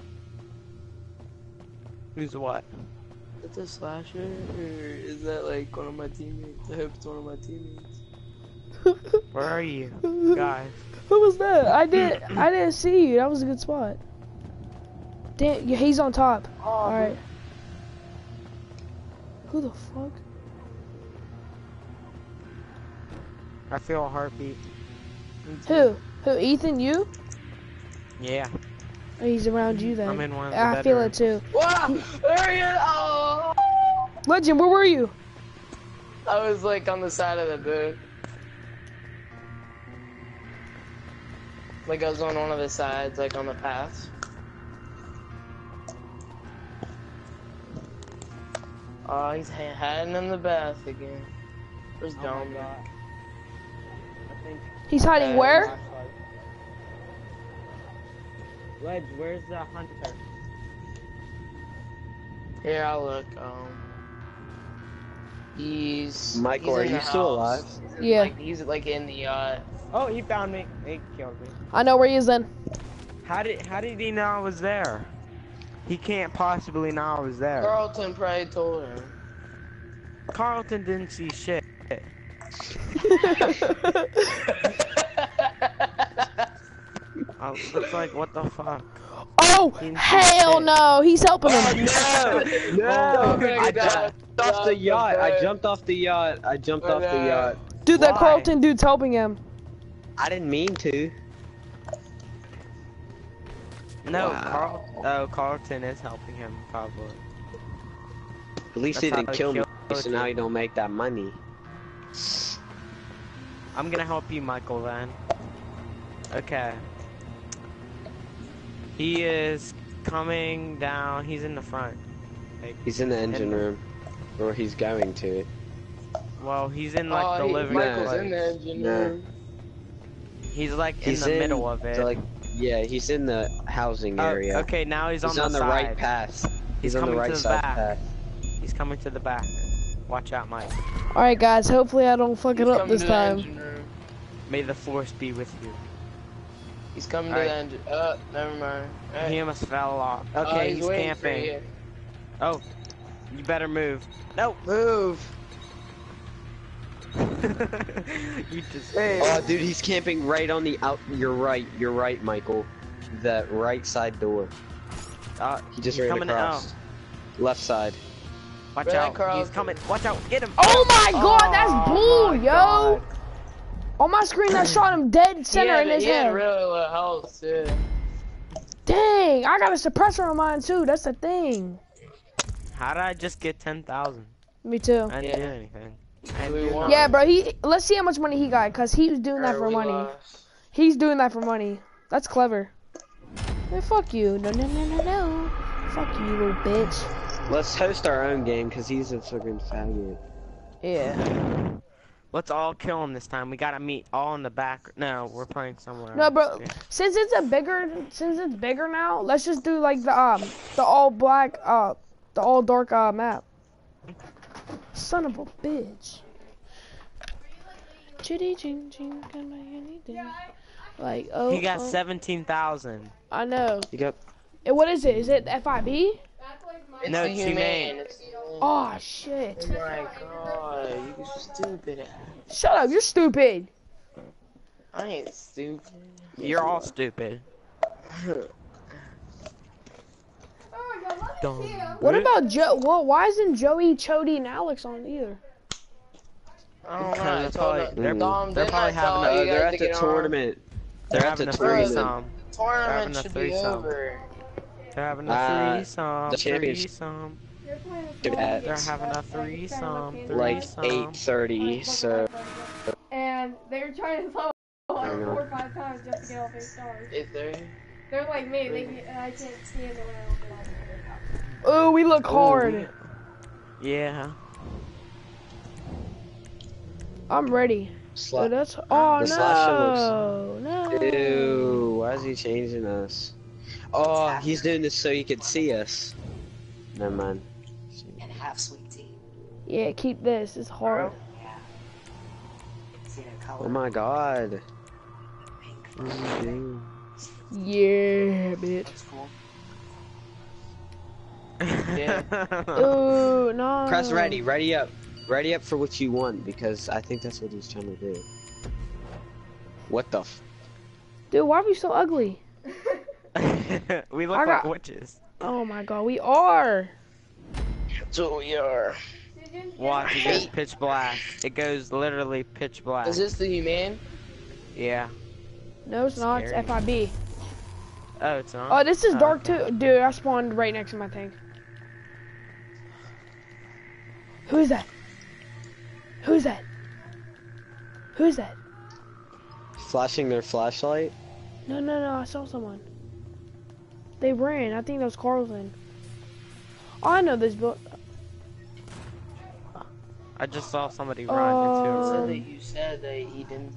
S3: Who's what?
S4: Is that a slasher, or is that like one of my teammates? I hope it's one of my teammates.
S3: Where are you, guys?
S2: Who was that? I did. I didn't see you. That was a good spot. Damn, yeah, he's on top.
S4: Oh,
S2: All right. Who the fuck?
S3: I feel a heartbeat.
S2: Who? Who? Ethan? You?
S3: Yeah,
S2: Oh, he's around you then.
S3: I'm in one of the
S2: I feel it too.
S4: Wow! There he is! Oh!
S2: Legend, where were you?
S4: I was like on the side of the boat. Like I was on one of the sides, like on the paths. Oh, he's ha hiding in the bath again. Where's
S3: Oh my
S4: Dominic?
S3: God. I think.
S2: He's hiding
S4: Uh,
S2: where?
S3: Wedge, where's the hunter?
S4: Here, I'll look. Um, he's.
S1: Michael,
S4: he's
S1: are
S4: in
S1: you
S4: the
S1: still
S4: house.
S1: alive?
S4: He's in,
S2: Yeah.
S4: Like, he's like in the yacht.
S3: Oh, he found me. He killed me.
S2: I know where he is then.
S3: How did How did he know I was there? He can't possibly know I was there.
S4: Carlton probably told him.
S3: Carlton didn't see shit. I was like, what the fuck?
S2: Oh,
S3: He didn't see
S2: hell
S3: shit.
S2: no. He's helping him.
S1: No!
S4: Oh,
S1: No! I
S4: God.
S1: jumped off the yacht. I jumped off the yacht. I jumped
S4: I
S1: off the
S4: know.
S1: yacht.
S2: Dude, that
S3: Why?
S2: Carlton dude's helping him.
S1: I didn't mean to.
S3: No,
S1: Wow.
S3: Carl. Oh, Carlton is helping him probably.
S1: At least
S3: That's
S1: he
S3: how
S1: didn't
S3: he
S1: kill me,
S3: killed
S1: so now
S3: you.
S1: he don't make that money.
S3: I'm gonna help you, Michael. Then. Okay. He is coming down. He's in the front. Like,
S1: He's in the engine
S3: the-
S1: room, or he's going to it.
S3: well, he's in like
S4: oh,
S3: the
S4: he,
S3: living
S4: Michael's
S3: room.
S4: in the engine
S1: No.
S4: room.
S3: He's like
S1: He's
S3: in the
S1: in
S3: middle of it.
S1: So, like, yeah, he's in the housing
S3: Oh,
S1: area.
S3: okay, now he's,
S1: He's
S3: on,
S1: on
S3: the,
S1: the
S3: side.
S1: right path. He's,
S3: He's
S1: on the
S3: coming
S1: right
S3: to the
S1: side
S3: back.
S1: path.
S3: He's coming to the back. Watch out, Mike.
S2: Alright, guys. Hopefully I don't fuck
S4: He's
S2: it up
S4: coming
S2: this
S4: to the
S2: time.
S4: engine room.
S3: May the force be with you.
S4: He's coming
S3: Alright.
S4: to the engine. Uh, never mind. Alright.
S3: He almost fell off.
S4: Oh,
S3: Okay, he's,
S4: waiting for
S3: camping.
S4: you.
S3: Oh, you better move. No.
S4: Move.
S3: You just.
S4: Hey.
S1: Oh, dude, he's camping right on the out. You're right. You're right, Michael. The right side door.
S3: Uh,
S1: He just
S3: he's
S1: ran
S3: coming
S1: across. Left side.
S3: Watch
S4: Red
S3: out. He's
S4: Carlton.
S3: coming. Watch out. Get him.
S2: Oh my god,
S3: Oh
S2: that's bull,
S3: my
S2: yo.
S3: God.
S2: On my screen, I shot him dead center
S4: had,
S2: in his
S4: he had
S2: head.
S4: really low health too.
S2: Dang, I got a suppressor on mine too. That's the thing.
S3: How did I just get ten thousand?
S2: Me too.
S3: I didn't
S4: Yeah.
S3: do anything. I
S4: We
S3: didn't do
S4: won.
S2: Yeah,
S3: nothing.
S2: bro. He. Let's see how much money he got, cause he was doing that
S4: Or
S2: for
S4: we
S2: money.
S4: lost.
S2: He's doing that for money. That's clever. Man, fuck you. No, no, no, no, no. Fuck you, little bitch.
S1: Let's host our own game because he's a fucking faggot.
S2: Yeah.
S3: Let's all kill him this time. We gotta meet all in the back. No, we're playing somewhere
S2: No,
S3: else.
S2: bro. Since it's a bigger, since it's bigger now, let's just do like the um, the all black, uh, the all dark uh map. Son of a bitch. Chitty ching ching, can I anything? Like oh.
S3: He got
S2: oh.
S3: seventeen thousand.
S2: I know.
S1: You got
S2: And what is it? Is it F I B?
S4: It's
S3: No,
S4: the
S3: it's
S4: humane.
S3: humane.
S4: It's the humane.
S2: Oh shit.
S4: Oh my god, you stupid ass.
S2: Shut up. You're stupid.
S4: I ain't stupid.
S3: You're all stupid. Dumb.
S2: What about Joe? Well, why isn't Joey, Chody, and Alex on either?
S4: I don't know.
S3: Because
S4: I
S3: they're
S4: told
S3: probably-
S4: them-
S3: they're-
S4: Dom,
S3: they're
S4: didn't
S3: probably
S4: I tell
S3: having
S4: you
S3: a-
S1: Oh,
S4: guys
S1: they're at
S4: to
S1: the
S4: get on?
S1: tournament. They're,
S3: They're
S1: at the
S3: having a
S1: tournament.
S3: threesome.
S4: Tournament
S3: having a
S4: should
S3: threesome.
S4: be over.
S3: They're having a
S1: Uh,
S3: threesome.
S1: the championship-
S3: Threesome.
S1: They're at
S3: They're having a threesome.
S1: like
S3: threesome.
S1: eight thirty, so
S5: And they're trying to throw like
S1: I know.
S5: four or five times just to get all their stars.
S4: If they're
S5: They're like me, they can, I can't stand it when I don't get all their stars.
S2: Oh, we look
S3: Oh,
S2: hard.
S3: Yeah.
S2: I'm ready.
S1: Sla-
S2: Oh, that's oh
S1: The slasher
S2: no, no.
S1: Ew, why is he changing us? Oh, he's doing this so he could see us. Never mind.
S6: And half sweet tea.
S2: Yeah, keep this. It's hard.
S6: Yeah. See the color?
S1: Oh my god.
S6: Pink.
S1: What is he doing?
S2: Yeah, bitch.
S6: Looks cool.
S4: Yeah.
S2: Oh no.
S1: Press ready, ready up. Ready up for what you want, because I think that's what he's trying to do. What the f-
S2: Dude, why are we so ugly?
S3: We look
S2: I
S3: like
S2: got-
S3: witches.
S2: Oh my god, we are.
S4: That's what we are.
S3: Watch, it goes pitch black. It goes literally pitch black.
S4: Is this the humane?
S3: Yeah.
S2: No, it's not. It's
S3: Scary.
S2: F I B.
S3: Oh, it's not?
S2: Oh, this is
S3: Oh,
S2: dark
S3: okay.
S2: too. Dude, I spawned right next to my thing. Who is that? Who is that? Who is that?
S1: flashing their flashlight?
S2: No, no, no, I saw someone. They ran. I think that was Carlton. Oh, I know this build.
S3: I just saw somebody
S2: Uh,
S3: run into a
S4: So
S3: room.
S4: that you said that he didn't.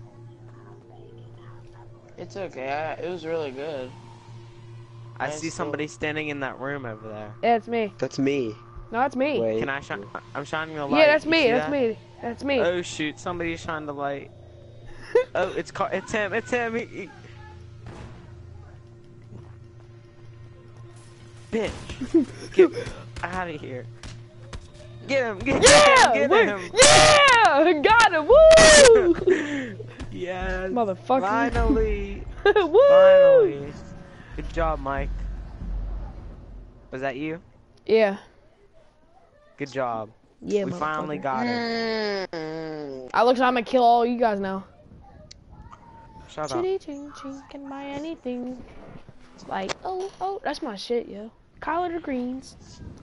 S4: It's okay. I, it was really good.
S3: I
S4: nice
S3: see somebody standing in that room over there.
S2: Yeah, it's me.
S1: That's me.
S2: No, that's me.
S1: Wait.
S3: Can I shine? I'm shining a light.
S2: Yeah, that's
S3: You
S2: me.
S3: see
S2: That's
S3: that?
S2: me. That's me.
S3: Oh shoot! Somebody shined the light. Oh, it's car. It's him. It's him. He, he... Bitch! Get out of here! Get him! Get
S2: Yeah!
S3: him!
S2: wait,
S3: Get him!
S2: Yeah! Got him! Woo!
S3: Yes!
S2: Motherfucker.
S3: Finally!
S2: Woo!
S3: Finally! Good job, Mike. Was that you?
S2: Yeah.
S3: Good job.
S2: Yeah,
S3: we finally
S2: motherfucker.
S3: got it.
S4: Mm.
S2: I looks like I'm gonna kill all you guys now.
S3: Shut up.
S2: Chitty ching ching, can buy anything. Like, oh, oh, that's my shit, yo. Collard greens.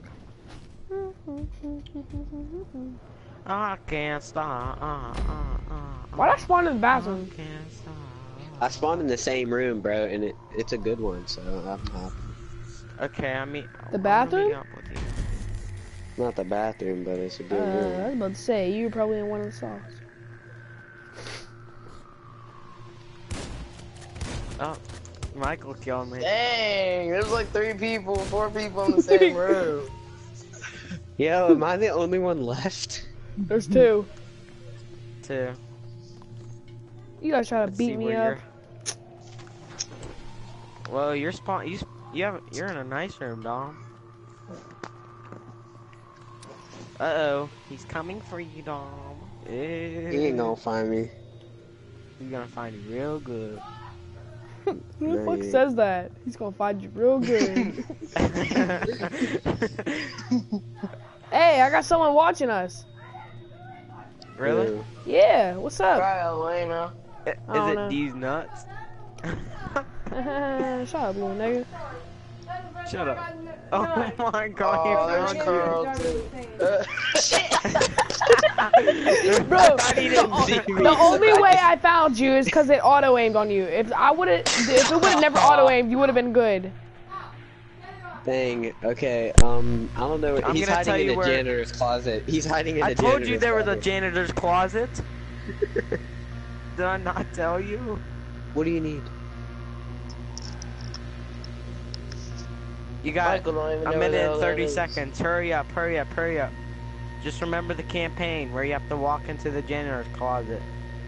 S3: I can't stop. Uh, uh, uh,
S2: Why'd I spawn in the
S3: I
S2: bathroom?
S3: can't stop.
S1: I spawned in the same room, bro, and it it's a good one, so I'm happy.
S3: Okay, I mean.
S2: The bathroom?
S1: Not the bathroom, but it's a
S2: Uh,
S1: good
S2: I
S1: room.
S2: was about to say, you were probably in one of the stalls.
S3: Oh, Michael killed me.
S4: Dang, there's like three people, four people in the same room.
S1: Yo, am I the only one left?
S2: There's two.
S3: Too.
S2: You guys try to
S3: Let's
S2: beat
S3: see
S2: me
S3: where
S2: up.
S3: you're- Well, you're spawn. You sp- you have you're in a nice room, Dom. Uh oh, he's coming for you, Dom.
S1: He ain't gonna find me.
S3: He's gonna find you real good.
S2: Who the
S1: No,
S2: fuck
S1: you-
S2: says that? He's gonna find you real good. Hey, I got someone watching us.
S3: Really?
S1: Ew.
S2: Yeah, what's up?
S4: Try Elena.
S3: Is
S2: don't
S3: it
S2: know.
S3: these nuts?
S2: Shut up, little nigga.
S3: Shut up. Oh my god,
S4: Oh,
S3: he
S4: there's
S3: found you.
S4: Carlton.
S2: Bro,
S1: he
S2: the,
S1: didn't
S2: o-
S1: see me.
S2: the only way I found you is because it auto aimed on you. If I would have, if it would have never auto aimed, you would have been good.
S1: Dang. Okay. Um. I don't know.
S3: I'm
S1: He's
S3: gonna tell
S1: hiding
S3: you
S1: in a
S3: where-
S1: janitor's closet. He's hiding in
S3: I
S1: a
S3: told
S1: janitor's
S3: you there was a
S1: closet.
S3: janitor's closet. Did I not tell you?
S1: What do you need?
S3: You got
S4: Michael don't even
S3: a
S4: know where the
S3: minute
S4: hell
S3: and
S4: that
S3: thirty
S4: is.
S3: seconds. Hurry up, hurry up, hurry up. Just remember the campaign where you have to walk into the janitor's closet.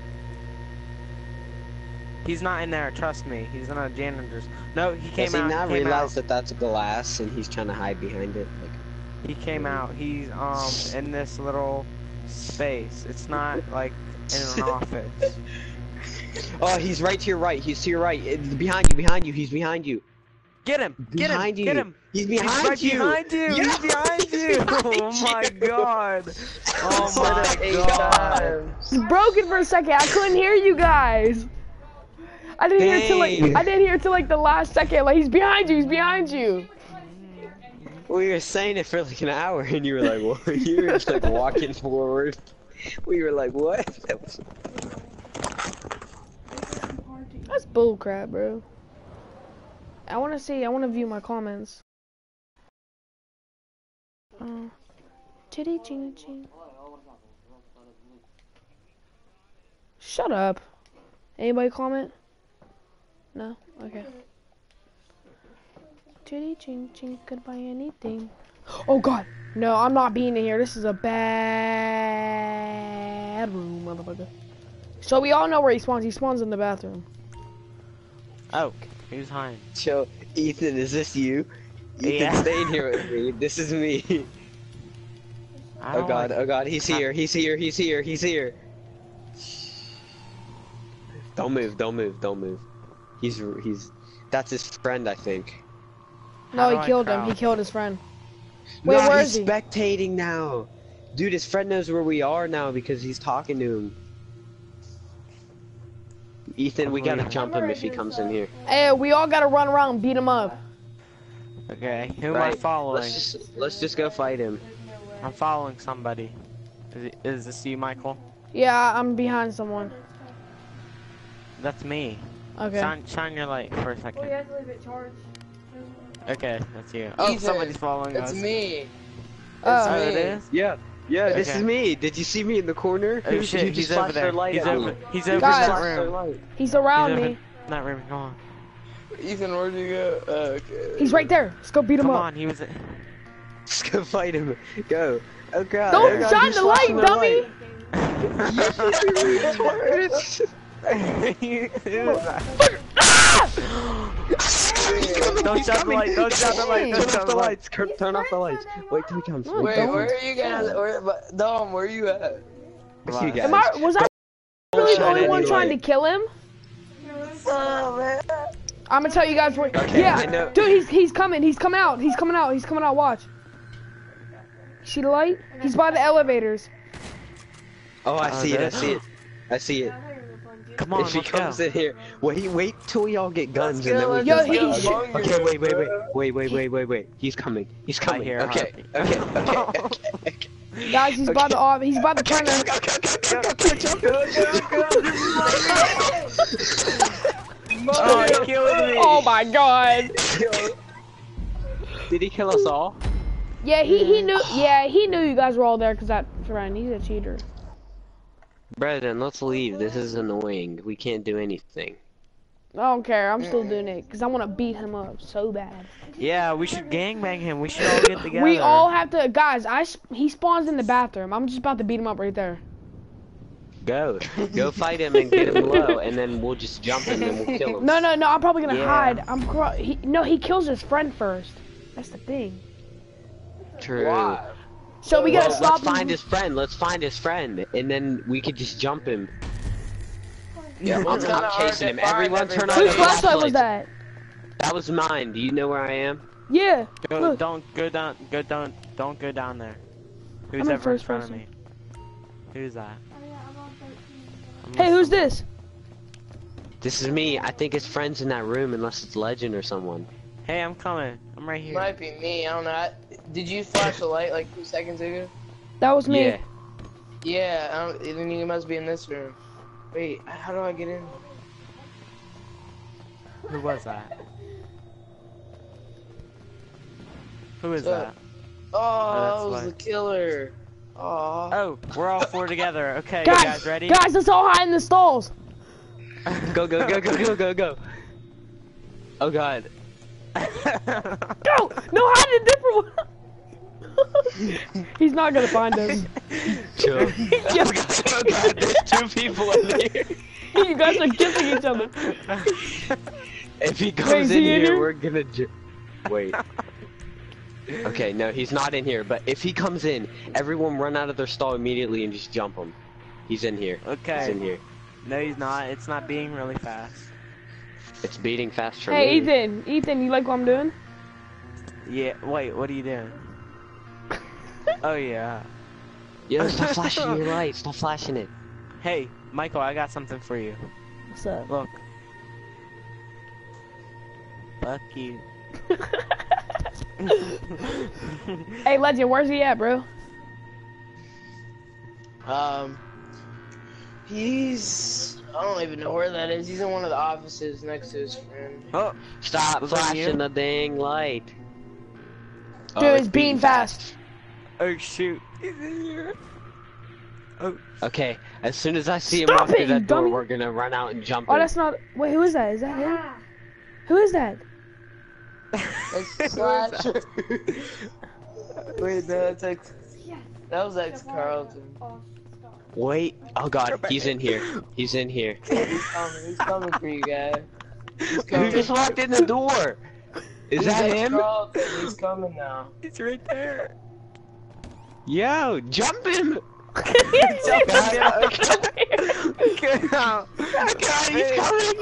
S3: He's not in there, trust me. He's in a janitor's. No, he came
S1: Does he
S3: out.
S1: not
S3: he came
S1: realize
S3: out.
S1: that that's glass and he's trying to hide behind it? Like,
S3: He came out. He's um in this little space. It's not like in an office.
S1: oh, he's right to your right. He's to your right. It's behind you. Behind you. He's behind you.
S3: Get him! Get him!
S1: Behind you.
S3: Get him!
S1: He's
S3: He's
S1: behind
S3: right
S1: you.
S3: behind you!
S1: Yeah.
S3: He's behind you!
S1: behind
S3: Oh my
S1: you.
S3: god! Oh
S1: Son
S3: my
S1: of a
S3: god!
S2: It's broken for a second. I couldn't hear you guys. I didn't hear it till like
S1: Dang.
S2: I didn't hear it till like the last second. Like he's behind you. He's behind you.
S1: We were saying it for like an hour, and you were like, "What?" You were just like walking forward. We were like, "What?" That was...
S2: That's bullcrap, bro. I want to see. I want to view my comments. Uh, chitty ching ching. Shut up. Anybody comment? No? Okay. Chitty ching ching, could buy anything. Oh god! No, I'm not being in here. This is a bad room, motherfucker. So we all know where he spawns. He spawns in the bathroom.
S3: Oh, who's hiding?
S1: So, Ethan, is this you? Ethan,
S3: Yeah.
S1: stay in here with me. This is me.
S3: I
S1: Oh
S3: don't
S1: god,
S3: like-
S1: oh god, he's here, he's here, he's here, he's here. Don't move, don't move, don't move. He's, he's, that's his friend, I think.
S2: No,
S3: How do
S2: he
S3: I
S2: killed him. He
S3: crouch?
S2: killed his friend. Wait,
S1: no,
S2: where
S1: he's
S2: is he?
S1: spectating now. Dude, his friend knows where we are now because he's talking to him. Ethan, we gotta jump him if he comes in here.
S2: Hey, we all gotta run around and beat him up.
S3: Okay, who am I
S1: Right,
S3: following?
S1: Let's just, let's just go fight him.
S3: I'm following somebody. Is, it, is this you, Michael?
S2: Yeah, I'm behind someone.
S3: That's me.
S2: Okay.
S3: Shine, shine your light for a
S5: Well, you
S3: second.
S5: have to leave it charged.
S3: Okay, that's you. Oh,
S4: Ethan,
S3: somebody's following
S4: It's
S3: us.
S4: me.
S2: Oh.
S3: Oh,
S4: me.
S3: it is?
S1: Yeah, yeah, this
S3: Okay.
S1: is me. Did you see me in the corner?
S3: Oh
S1: Who-
S3: shit,
S1: who
S3: he's
S1: just
S3: over
S1: flashed
S3: there.
S1: their light
S3: He's
S1: at
S3: over,
S1: me?
S3: he's over
S2: Guys.
S3: in that
S1: Flashed their
S3: room.
S1: light.
S2: He's around
S3: He's over
S2: me.
S3: in that room, come on.
S4: Ethan, where'd you go? Uh, okay.
S2: He's right there. Let's go beat him
S3: Come
S2: up.
S3: on, he was...
S1: Let's go fight him. Go. Oh god.
S2: Don't
S1: oh god,
S2: shine
S1: he's
S2: the light,
S1: flashing the
S2: dummy.
S3: Don't shut the light, don't shut the light, don't
S1: Turn
S3: shut
S1: off
S3: the
S1: the
S3: light.
S1: lights. Turn turn off the lights. Wait till he comes.
S2: No,
S4: Wait,
S2: don't.
S4: where are you guys? Where, but, Dom, where you at?
S1: Fuck you guys.
S2: Am I, was I really the
S1: shine
S2: only one
S1: any
S2: trying to
S1: light.
S2: kill him?
S4: Oh, man.
S2: I'm gonna tell you guys where.
S1: Okay, I know.
S2: Yeah, dude, he's he's coming. He's coming out. He's coming out. He's coming out. Watch. See the light? He's by the elevators.
S1: Oh, I
S3: Oh,
S1: see it. I
S3: there-
S1: see it. I see it.
S3: Come on,
S1: If he
S3: let's
S1: comes
S3: go.
S1: in here, wait, wait till we all get guns
S4: Let's
S1: and
S4: go,
S1: then we
S4: let's
S2: Yo,
S1: can
S2: he-
S1: fight.
S2: he-
S1: Okay, okay, wait, wait, wait, wait, wait, wait, wait, wait. He's coming. He's
S3: I
S1: coming.
S3: hear
S1: Okay,
S3: heartbeat.
S1: okay, okay, okay, okay.
S2: Guys, he's by the off. He's by the
S1: Okay,
S2: corner.
S1: go, go, go, go, go, go.
S3: Oh, he killed me!
S2: Oh my god.
S1: Did he kill us all?
S2: Yeah, he he knew. Yeah, he knew you guys were all there because that friend. He's a cheater.
S1: Brethren, let's leave. This is annoying. We can't do anything.
S2: I don't care. I'm still doing it because I want to beat him up so bad.
S3: Yeah, we should gangbang him. We should all get together.
S2: We all have to, guys. I sp- he spawns in the bathroom. I'm just about to beat him up right there.
S1: Go. Go fight him and get him low, and then we'll just jump him and we'll kill him.
S2: No, no, no. I'm probably gonna
S3: Yeah.
S2: hide. I'm cro- he, no. He kills his friend first. That's the thing.
S1: True.
S4: Why?
S2: So we
S1: Well,
S2: gotta stop
S1: let's
S2: him.
S1: find his friend. Let's find his friend, and then we could just jump him.
S4: Yeah,
S1: I'm,
S4: it's kinda
S1: I'm
S4: hard
S1: chasing
S4: to
S1: him.
S4: find
S1: Everyone, turn on
S4: everybody.
S2: Whose
S1: your
S2: flashlight was
S1: flashlights.
S2: that?
S1: That was mine. Do you know where I am?
S2: Yeah.
S3: Go,
S2: Look.
S3: don't go down. Go down. Don't go down there. Who's
S2: I'm in
S3: ever in
S2: first
S3: front of
S2: person.
S3: me? Who's that?
S5: Oh, yeah, I'm on thirteen.
S3: I'm
S2: Hey,
S3: with
S2: who's
S3: someone.
S2: this?
S1: This is me. I think his friend's in that room unless it's Legend or someone.
S3: Hey, I'm coming. I'm right here.
S4: Might be me. I don't know. I, did you flash the light like two seconds ago?
S2: That was me.
S1: Yeah.
S4: Yeah. I don't, then you must be in this room. Wait. How do I get in?
S3: Who was that? Who is
S4: So-
S3: that?
S4: Oh, that
S3: that's
S4: was
S3: why.
S4: the killer. Oh.
S3: Oh, we're all four together. Okay,
S2: Guys,
S3: you guys ready?
S2: guys, let's all hide in the stalls.
S1: Go, go, go, go, go, go, go. Oh god.
S2: Go! No, hide in a different one. He's not gonna find us.
S1: Chill.
S2: Yeah.
S1: Oh god, there's two people in here.
S2: You guys are kissing each other.
S1: If he comes
S2: Wait, is
S1: in
S2: he in
S1: here,
S2: here?
S1: we're gonna ju- wait. Okay, no, he's not in here. But if he comes in, everyone run out of their stall immediately and just jump him. He's in here.
S3: Okay.
S1: He's in here.
S3: No, he's not. It's not being really fast.
S1: It's beating fast for
S2: Hey,
S1: me.
S2: Ethan. Ethan, you like what I'm doing?
S3: Yeah. Wait, what are you doing? Oh yeah.
S1: Yo, stop flashing your light. Stop flashing it.
S3: Hey, Michael, I got something for you.
S2: What's up?
S3: Look. Fuck you.
S2: Hey, Legend, where's he at, bro?
S4: Um. He's. I don't even know where that is. He's in one of the offices next to his friend.
S3: Oh,
S1: Stop
S3: Was that
S1: flashing
S3: you?
S1: the dang light.
S2: Dude,
S1: Oh,
S2: it's being fast.
S3: oh shoot. He's in here. Oh,
S1: Okay, as soon as I see
S2: Stop
S1: him walk
S2: it,
S1: through
S2: you
S1: that door,
S2: dummy.
S1: we're gonna run out and jump
S2: Oh,
S1: him.
S2: that's not. Wait, who is that? Is that him? Who is that?
S4: That's Slash. Wait, no, that's ex. That was ex Carlton.
S1: Wait. Oh god, he's in here. He's in here.
S4: He's coming. He's coming for you guys. He's
S1: Who
S4: coming.
S1: just walked in the door? Is
S4: He's
S1: that
S4: ex
S1: him?
S4: Carlton. He's coming now.
S3: it's right there.
S1: Yo, jump him!
S3: Jump
S1: God,
S3: Get out.
S1: God, he's coming!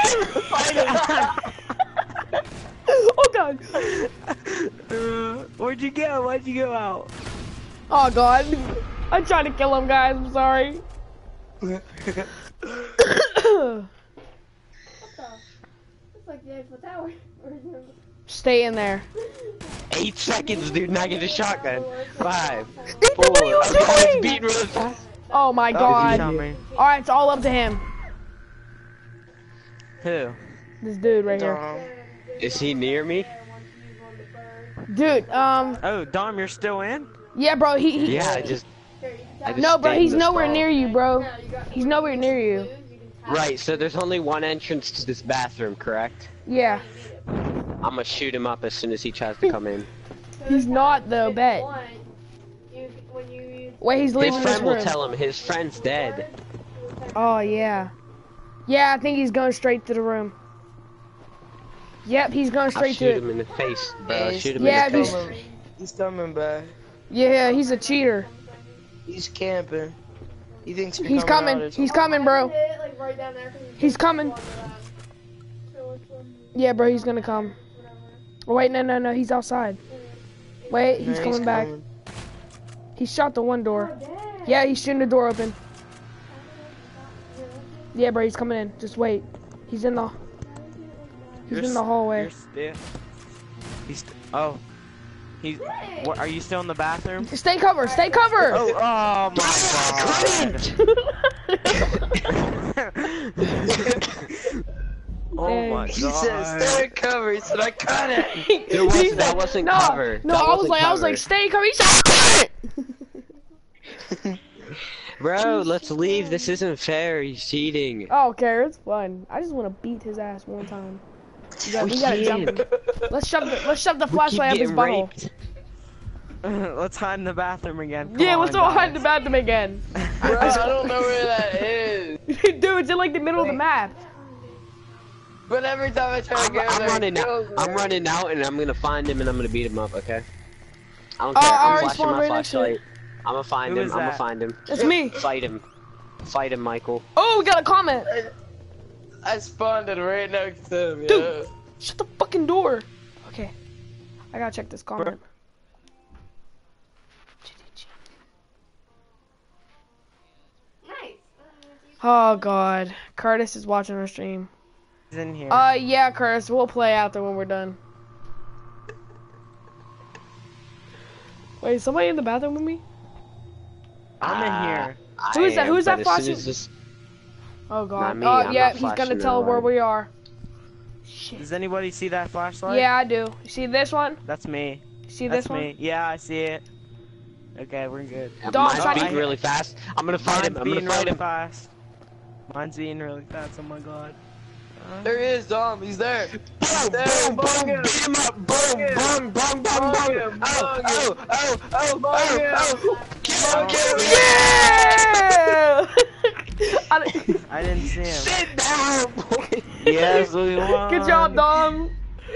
S2: Oh god.
S3: Uh, where'd you go? Why'd you go out?
S2: Oh god. I tried to kill him, guys. I'm sorry.
S5: It's like the Eiffel Tower.
S2: Stay in there.
S1: Eight seconds, dude, and I get a shotgun. Five,
S2: Ethan,
S1: four.
S2: what are you
S1: Oh, God, it's
S2: doing?
S1: beating really fast.
S2: Oh my
S3: Oh, you
S2: god.
S3: shot me.
S2: Alright, it's all up to him.
S3: Who?
S2: This dude right here.
S4: Dom.
S1: Is he near me?
S2: Dude, um,
S3: Oh, Dom, you're still in?
S2: yeah, bro, he, he
S1: Yeah, I just. I just
S2: no, bro,
S1: stayed in
S2: he's
S1: the
S2: nowhere
S1: stall.
S2: near you, bro. He's nowhere near you.
S1: Right, so there's only one entrance to this bathroom, correct?
S2: Yeah.
S1: I'm gonna shoot him up as soon as he tries to come in.
S2: He's not though, bet. Wait, he's
S1: His
S2: leaving this
S1: friend will
S2: room.
S1: tell him his friend's dead.
S2: Oh yeah. Yeah, I think he's going straight to the room. Yep, he's going
S1: I'll
S2: straight
S1: shoot
S2: to
S1: him
S2: it.
S1: in the face, bro.
S4: Yeah, he's-
S1: shoot him
S2: Yeah,
S1: in the
S2: he's-
S1: face.
S4: coming. He's coming back.
S2: Yeah, he's a cheater.
S4: He's camping. He thinks you're
S2: He's
S4: coming.
S2: coming.
S4: out or
S2: He's coming, bro. He's coming. Yeah, bro, he's gonna come. Oh, wait, no, no, no, he's outside. Wait,
S4: something.
S2: he's
S4: No,
S2: coming back.
S4: coming.
S2: He shot the one door. Yeah, he's shooting the door open. Yeah, bro, he's coming in. Just wait. He's in the. He's
S3: You're
S2: in the
S3: s-
S2: hallway.
S3: You're still. He's. St oh. He's. What? Are you still in the bathroom?
S2: Stay cover. Stay cover.
S3: Oh. Oh my god. Oh my god.
S4: He said, "Stay covered." He said, "I cut it."
S1: It wasn't-
S2: He
S1: that
S2: said-
S1: wasn't
S2: no,
S1: cover.
S2: No,
S1: That
S2: I was
S1: wasn't
S2: like, I was like,
S1: cover.
S2: stay cover. He said, "Cut it."
S1: Bro, let's leave. This isn't fair. He's cheating.
S2: I don't care. It's fun. I just want to beat his ass one time. We gotta,
S1: We
S2: we gotta jump him.
S1: can.
S2: Let's shove the let's shove the
S1: We keep
S2: flashlight up his
S1: getting
S2: butthole.
S3: Uh, let's hide in the bathroom again. Come
S2: Yeah,
S3: on,
S2: let's all hide in the
S3: guys.
S2: bathroom again.
S4: Bro, I don't know where that is.
S2: Dude, it's in like the middle of the map.
S4: But every time I try to
S1: I'm,
S4: go
S1: I'm
S4: there,
S1: running
S4: it
S1: out.
S4: kills me.
S1: I'm running out, and I'm gonna find him, and I'm gonna beat him up. Okay. I don't
S2: Oh,
S1: care.
S2: I
S1: I'm
S2: already
S1: flashing
S2: spawned
S1: my
S2: right next to it.
S1: flashlight. I'm gonna find
S3: Who
S1: him.
S3: is
S1: I'm gonna
S3: that?
S1: find him.
S2: That's me.
S1: Fight him. Fight him, Michael.
S2: Oh, we got a comment.
S4: I spawned it right next to him,
S2: Dude.
S4: yo.
S2: Shut the fucking door. Okay. I gotta check this comment.
S5: Nice.
S2: Oh god, Curtis is watching our stream.
S3: He's in here.
S2: Uh, yeah, Curtis, we'll play after when we're done. Wait, is somebody in the bathroom with me?
S3: I'm in here.
S1: Uh,
S2: Who is that?
S1: I am,
S2: Who's that
S1: but as soon
S2: flashing?
S1: as this-
S2: Oh god.
S1: Not me,
S2: Oh
S1: I'm
S2: yeah,
S1: not
S2: he's gonna
S1: flashing
S2: tell
S1: no
S2: where
S1: light.
S2: we are. Shit.
S3: Does anybody see that flashlight?
S2: Yeah, I do. You see this one?
S3: That's me.
S2: You see
S3: That's
S2: this one?
S3: me. Yeah, I see it. Okay, we're good.
S2: Dom,
S1: Mine's
S2: try to-
S1: beating really fast. I'm gonna fight
S3: Mine's
S1: him. I'm
S3: being
S1: gonna fight
S3: really
S1: him.
S3: fast. Mine's being really fast. Oh my god. Uh,
S4: There he is, Dom. He's there.
S1: Boom,
S4: There,
S1: boom,
S4: bong
S1: boom,
S4: him.
S1: beat him up, boom,
S4: him.
S1: boom, boom, boom,
S4: Bong
S1: boom.
S4: him,
S1: Oh,
S4: bong
S1: oh, oh, oh,
S4: Bong
S1: oh,
S4: him.
S1: oh. Kill him, kill him.
S2: Yeah! I didn't-
S3: I didn't see him.
S1: Sit down, boy.
S3: Yes, we won.
S2: Good job, Dom.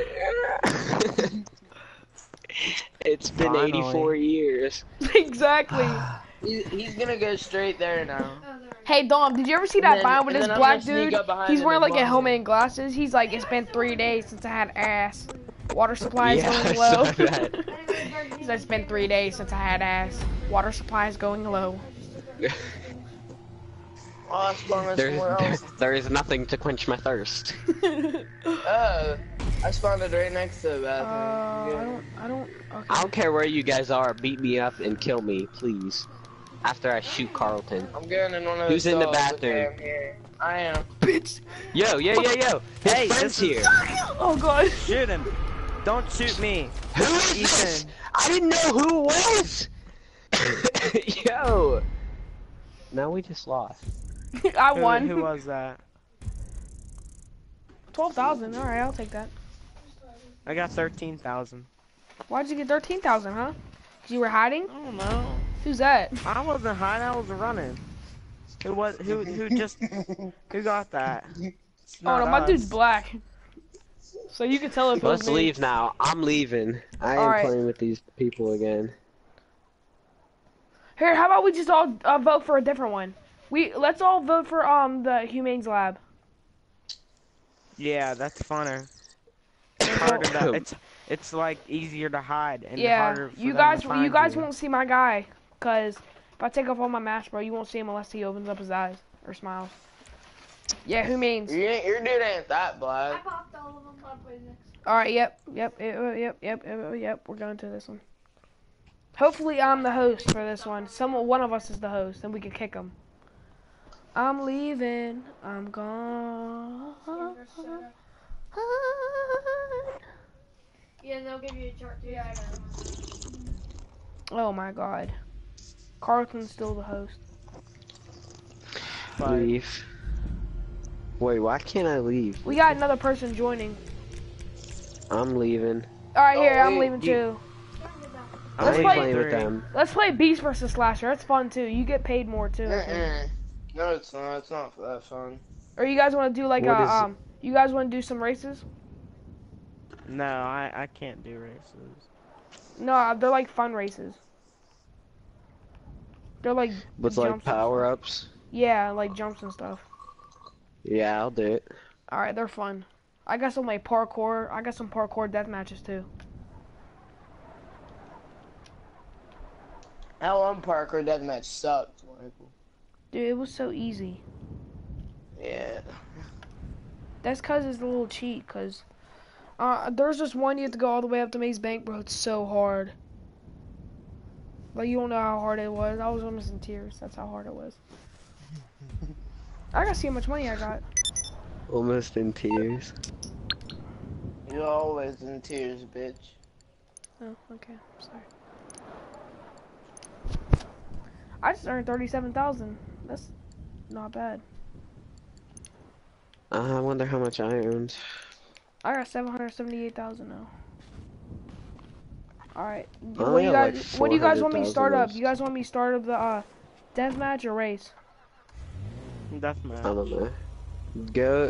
S1: It's been
S3: Finally.
S1: eighty-four years.
S2: Exactly.
S4: He, he's gonna go straight there now.
S2: Hey Dom, did you ever see
S4: And
S2: that
S4: then-
S2: vine with
S4: and
S2: this
S4: then I'm
S2: black
S4: gonna sneak
S2: dude?
S4: up behind
S2: He's
S4: him
S2: wearing
S4: and
S2: like a
S4: bomb
S2: helmet
S4: him.
S2: and glasses. He's like, it's been three days since I had ass. Water supply is
S1: Yeah, I
S2: going
S1: saw
S2: low.
S1: that.
S2: He's like, it's been three days since I had ass. Water supply is going low.
S4: Oh, I spawned right
S1: There's,
S4: somewhere
S1: there,
S4: else.
S1: there is nothing to quench my thirst.
S4: Oh, I spawned it right next to the
S2: Uh,
S4: bathroom.
S2: I don't, I don't, okay.
S1: I don't care where you guys are. Beat me up and kill me, please. After I shoot Carlton.
S4: I'm getting in one of those
S1: Who's in the
S4: stalls.
S1: bathroom?
S4: Okay, I'm here. I am.
S2: Bitch.
S1: Yo, yo, yo, yo. His
S3: Hey,
S1: friend's
S3: this is-
S1: here.
S2: Oh god.
S3: Shoot him. Don't shoot me.
S1: Who is this?
S3: Ethan.
S1: I didn't know who it was. Yo. Now we just lost.
S2: I
S3: Who,
S2: won.
S3: who was that?
S2: twelve thousand, alright, I'll take that.
S3: I got thirteen thousand.
S2: Why'd you get thirteen thousand, huh? 'Cause you were hiding?
S3: I don't know.
S2: Who's that?
S3: I wasn't hiding. I was running. Who was? Who? Who just? Who got that? It's
S2: Oh no,
S3: not
S2: my
S3: us.
S2: dude's black. So you can tell if it was
S1: Let's
S2: me.
S1: leave now. I'm leaving. I am
S2: Alright.
S1: playing with these people again.
S2: Here, how about we just all uh, vote for a different one? We let's all vote for um the Humane's Lab.
S3: Yeah, that's funner. It's harder to, it's it's like easier to hide and
S2: Yeah,
S3: harder for
S2: you
S3: them
S2: guys,
S3: to
S2: you
S3: find
S2: guys
S3: you.
S2: won't see my guy, cause if I take off all my mask, bro, you won't see him unless he opens up his eyes or smiles. Yeah, Humane's.
S4: You ain't, your dude ain't that
S5: I
S4: black.
S5: popped all of them. I'll play next.
S2: All right, yep, yep, yep, yep, yep, yep, yep. We're going to this one. Hopefully, I'm the host for this one. Someone, one of us is the host, and we can kick him. I'm leaving. I'm gone.
S5: Yeah, they'll give you a chart too. Yeah, I got one.
S2: Oh my God, Carlton's still the host.
S3: But
S1: Leave. Wait, why can't I leave?
S2: We got another person joining.
S1: I'm leaving.
S2: All right, here,
S4: Oh,
S2: I'm
S4: wait,
S2: leaving
S3: you-
S2: too.
S3: I'm
S1: I
S2: Let's
S1: ain't
S2: play-
S1: playing with
S3: three.
S1: them.
S2: Let's play Beast versus Slasher. That's fun too. You get paid more too. I think.
S4: Mm-mm. No, it's not. It's not that fun.
S2: Or you guys want to do like
S1: What
S2: a
S1: is it?
S2: um? You guys want to do some races?
S3: no, I I can't do races.
S2: No, uh, they're like fun races. They're like
S1: With
S2: jumps
S1: like
S2: and
S1: power
S2: stuff.
S1: ups.
S2: Yeah, like jumps and stuff.
S1: Yeah, I'll do it.
S2: All right, they're fun. I got some like parkour. I got some parkour death matches too.
S4: That one Parker deathmatch sucked, Michael.
S2: Dude, it was so easy.
S4: Yeah.
S2: That's cause it's a little cheat. Cause uh, there's just one you have to go all the way up to Maze Bank, bro. It's so hard. Like you don't know how hard it was. I was almost in tears. That's how hard it was. I gotta see how much money I got.
S1: Almost in tears.
S4: You're always in tears, bitch.
S2: Oh, okay. Sorry. I just earned thirty-seven thousand. That's not bad.
S1: Uh, I wonder how much I earned.
S2: I got seven hundred seventy-eight thousand now. All right.
S1: I
S2: What do you
S1: got
S2: guys?
S1: like
S2: what do you guys want me to start up?
S1: four hundred thousand
S2: You guys want me to start up the uh, death match or race?
S3: Deathmatch.
S1: I don't know. Go.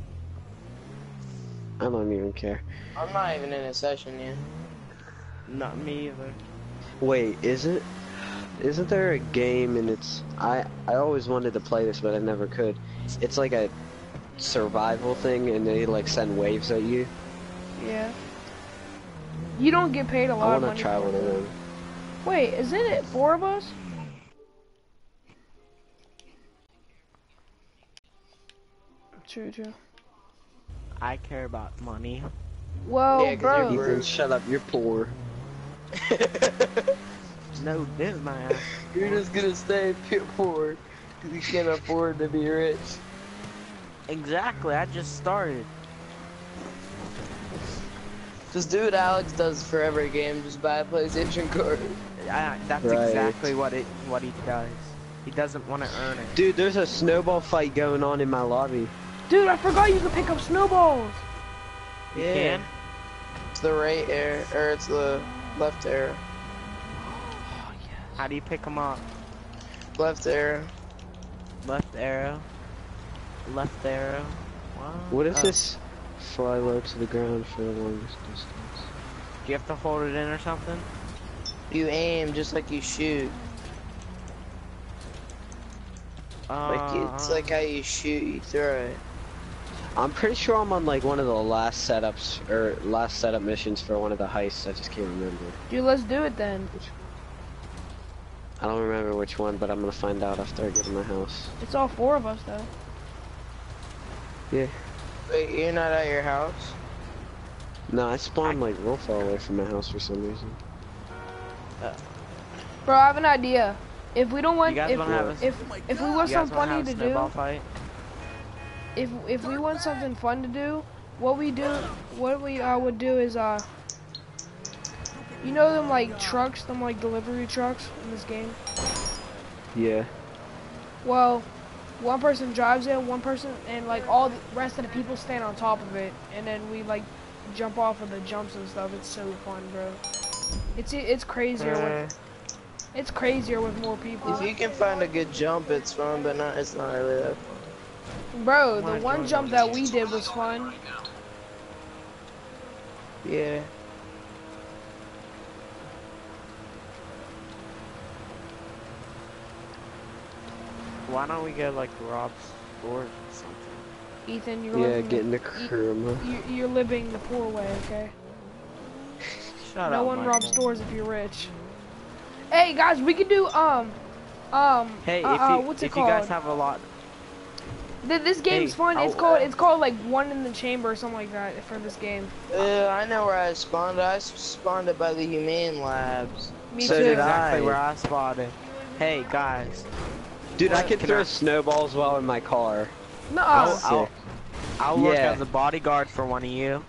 S1: I don't even care.
S4: I'm not even in a session yet.
S3: Not me either.
S1: Wait, isn't isn't there a game and it's I I always wanted to play this but I never could. It's like a survival thing and they like send waves at you.
S2: Yeah. You don't get paid a
S1: I
S2: lot of
S1: want
S2: money.
S1: to try
S2: for
S1: one of
S2: it.
S1: them.
S2: Wait, isn't it four of us? True, true.
S3: I care about money.
S2: Well,
S4: Yeah, 'cause
S2: bro.
S4: you're
S1: Ethan, shut up. You're poor.
S3: No, this my ass.
S4: You're just gonna stay pure poor because you can't afford to be rich.
S3: Exactly. I just started.
S4: Just do what Alex does for every game. Just buy a PlayStation card.
S3: I, that's
S1: Right.
S3: exactly what it what he does. He doesn't want to earn it.
S1: Dude, there's a snowball fight going on in my lobby.
S2: Dude, I forgot you could pick up snowballs.
S3: You
S4: Yeah.
S3: can?
S4: It's the right air, or it's the left air.
S3: How do you pick them up?
S4: Left air.
S3: Left arrow. Left arrow. What?
S1: What if
S3: Oh.
S1: this fly low to the ground for the longest distance?
S3: Do you have to hold it in or something?
S4: You aim just like you shoot.
S3: Uh,
S4: Like it's like how you shoot, you throw it.
S1: I'm pretty sure I'm on like one of the last setups or last setup missions for one of the heists. I just can't remember.
S2: Dude, let's do it then.
S1: I don't remember which one, but I'm gonna find out after I get to my house.
S2: It's all four of us though.
S1: Yeah.
S4: Wait, you're not at your house?
S1: No, I spawned like real far away from my house for some reason.
S2: Bro, I have an idea. If we don't want,
S3: You guys
S2: if
S3: wanna have a-
S2: if if we want
S3: You guys
S2: something
S3: wanna
S2: funny
S3: have a
S2: to
S3: snowball
S2: do,
S3: fight?
S2: if if we want something fun to do, what we do, what we uh, would do is uh, you know them like trucks, them like delivery trucks in this game.
S1: Yeah.
S2: Well, one person drives it, one person, and like all the rest of the people stand on top of it, and then we like jump off of the jumps and stuff. It's so fun, bro. It's it's crazier with it's crazier with more people.
S4: If you can find a good jump, it's fun, but not. It's not really that fun.
S2: Bro, the
S3: Wanna
S2: one
S3: join
S2: jump
S3: us?
S2: that we did was fun.
S4: Yeah.
S3: Why don't we go like rob stores or something?
S2: Ethan, you're
S1: Yeah,
S2: living
S1: getting the
S2: the,
S1: Kurma.
S2: you, you're living the poor way, okay?
S3: Shut
S2: no
S3: up,
S2: one
S3: Michael.
S2: robs stores if you're rich. Hey guys, we can do um, um,
S3: Hey,
S2: uh,
S3: if
S2: uh,
S3: you
S2: what's it
S3: if you
S2: called?
S3: guys have a lot,
S2: Th- this game's
S3: Hey,
S2: fun. It's
S3: I'll-
S2: called it's called like One in the Chamber or something like that for this game.
S4: Uh, I know where I spawned. I spawned it by the Humane Labs.
S2: Me
S1: So
S2: too.
S1: did
S3: exactly
S1: I.
S3: where I spotted. Hey guys,
S1: Dude, I
S3: What?
S1: can
S3: Can
S1: throw
S3: I-
S1: snowballs while in my car.
S2: No,
S3: I'll,
S1: sick.
S3: I'll, I'll work
S1: Yeah.
S3: as a bodyguard for one of you.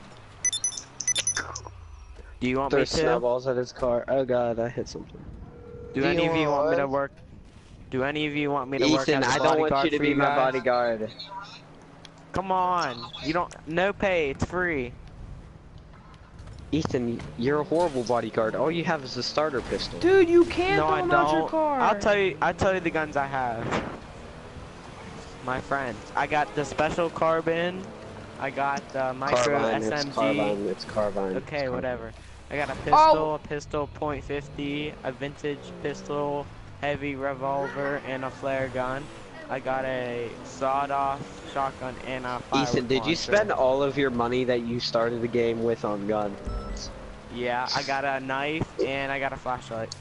S3: Do you want
S1: Throw
S3: me to?
S1: snowballs at his car. Oh god, I hit something.
S3: Do
S4: Do
S3: any
S4: you
S3: of you want me to
S4: what?
S3: work? Do any of you want me to work
S1: Ethan,
S3: as a
S1: I don't want
S3: bodyguard
S1: you to
S3: for
S1: be
S3: you
S1: my
S3: guys?
S1: bodyguard.
S3: Come on, you don't. No pay, it's free.
S1: Ethan, you're a horrible bodyguard. All you have is a starter pistol.
S2: dude, you can't
S3: No,
S2: throw
S3: I
S2: them out your
S3: don't.
S2: car.
S3: I'll tell you. I'll tell you the guns I have. My friends, I got the special carbine. I got the micro
S1: Carbine,
S3: S
S1: it's
S3: M G.
S1: carbine, it's carbine.
S3: Okay,
S1: it's
S3: whatever. I got a pistol,
S2: Oh.
S3: a pistol point fifty, a vintage pistol, heavy revolver, and a flare gun. I got a sawed-off shotgun and a firework
S1: Ethan, did you
S3: launcher.
S1: spend all of your money that you started the game with on guns?
S3: Yeah, I got a knife and I got a flashlight.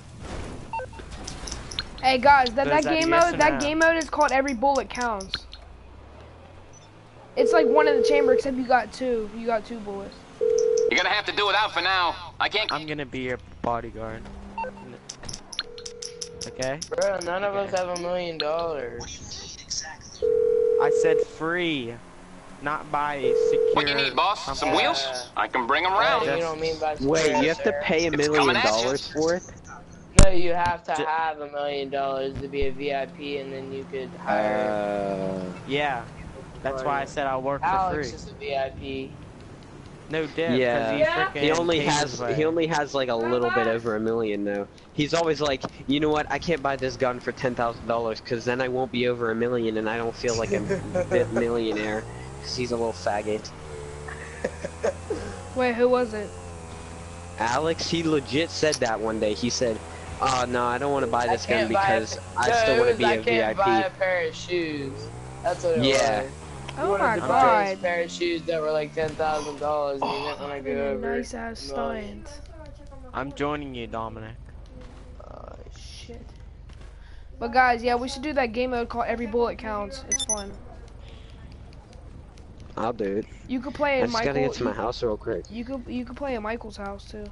S2: Hey guys, that,
S3: So
S2: that
S3: is that
S2: game
S3: yes
S2: mode,
S3: or
S2: that
S3: no?
S2: game mode is called Every Bullet Counts. It's like One in the Chamber, except you got two. You got two bullets.
S7: You're gonna have to do it out for now. I can't.
S3: I'm gonna be your bodyguard. Okay?
S4: Bro, none of us have a million dollars.
S3: I said free, not by secure.
S7: What you need, boss? Some
S3: something.
S7: wheels? I can bring them
S4: Oh,
S7: around.
S4: you don't mean by
S1: Wait, you have to
S4: sir.
S1: pay a
S7: It's
S1: million
S7: coming at you.
S1: dollars for it?
S4: No, you have to
S3: Ju-
S4: have a million dollars to be a V I P, and then you could hire.
S1: Uh,
S3: Yeah, that's why I said I'll work for
S4: Alex
S3: free.
S4: is a V I P.
S3: No dip,
S1: Yeah.
S3: he,
S5: Yeah.
S3: frickin'
S1: he only
S3: pays
S1: has
S3: his way.
S1: he only has like a little bit over a million though. He's always like, you know what? I can't buy this gun for ten thousand dollars because then I won't be over a million and I don't feel like a bit millionaire. Because he's a little faggot.
S2: Wait, who was it?
S1: Alex, he legit said that one day. He said, "Oh no, I don't want to buy this gun
S4: can't buy
S1: because
S4: a-
S1: I
S4: No,
S1: still
S4: it
S1: want to
S4: was,
S1: be
S4: I
S1: a
S4: can't buy a
S1: V I P."
S4: pair of shoes. That's what it
S1: Yeah.
S4: was.
S2: Oh
S4: wanted
S2: my
S4: to buy
S2: god.
S4: this pair of shoes that were like ten thousand dollars, and he didn't want to go over.
S2: Nice ass
S4: No.
S2: Steins.
S3: I'm joining you, Dominic.
S4: Oh,
S2: Shit. But guys, yeah, we should do that game mode called Every Bullet Counts. It's fun.
S1: I'll do it.
S2: You could play
S1: I
S2: at
S1: just gotta
S2: Michael.
S1: get to my
S2: you,
S1: house real quick.
S2: you could you could play at Michael's house too.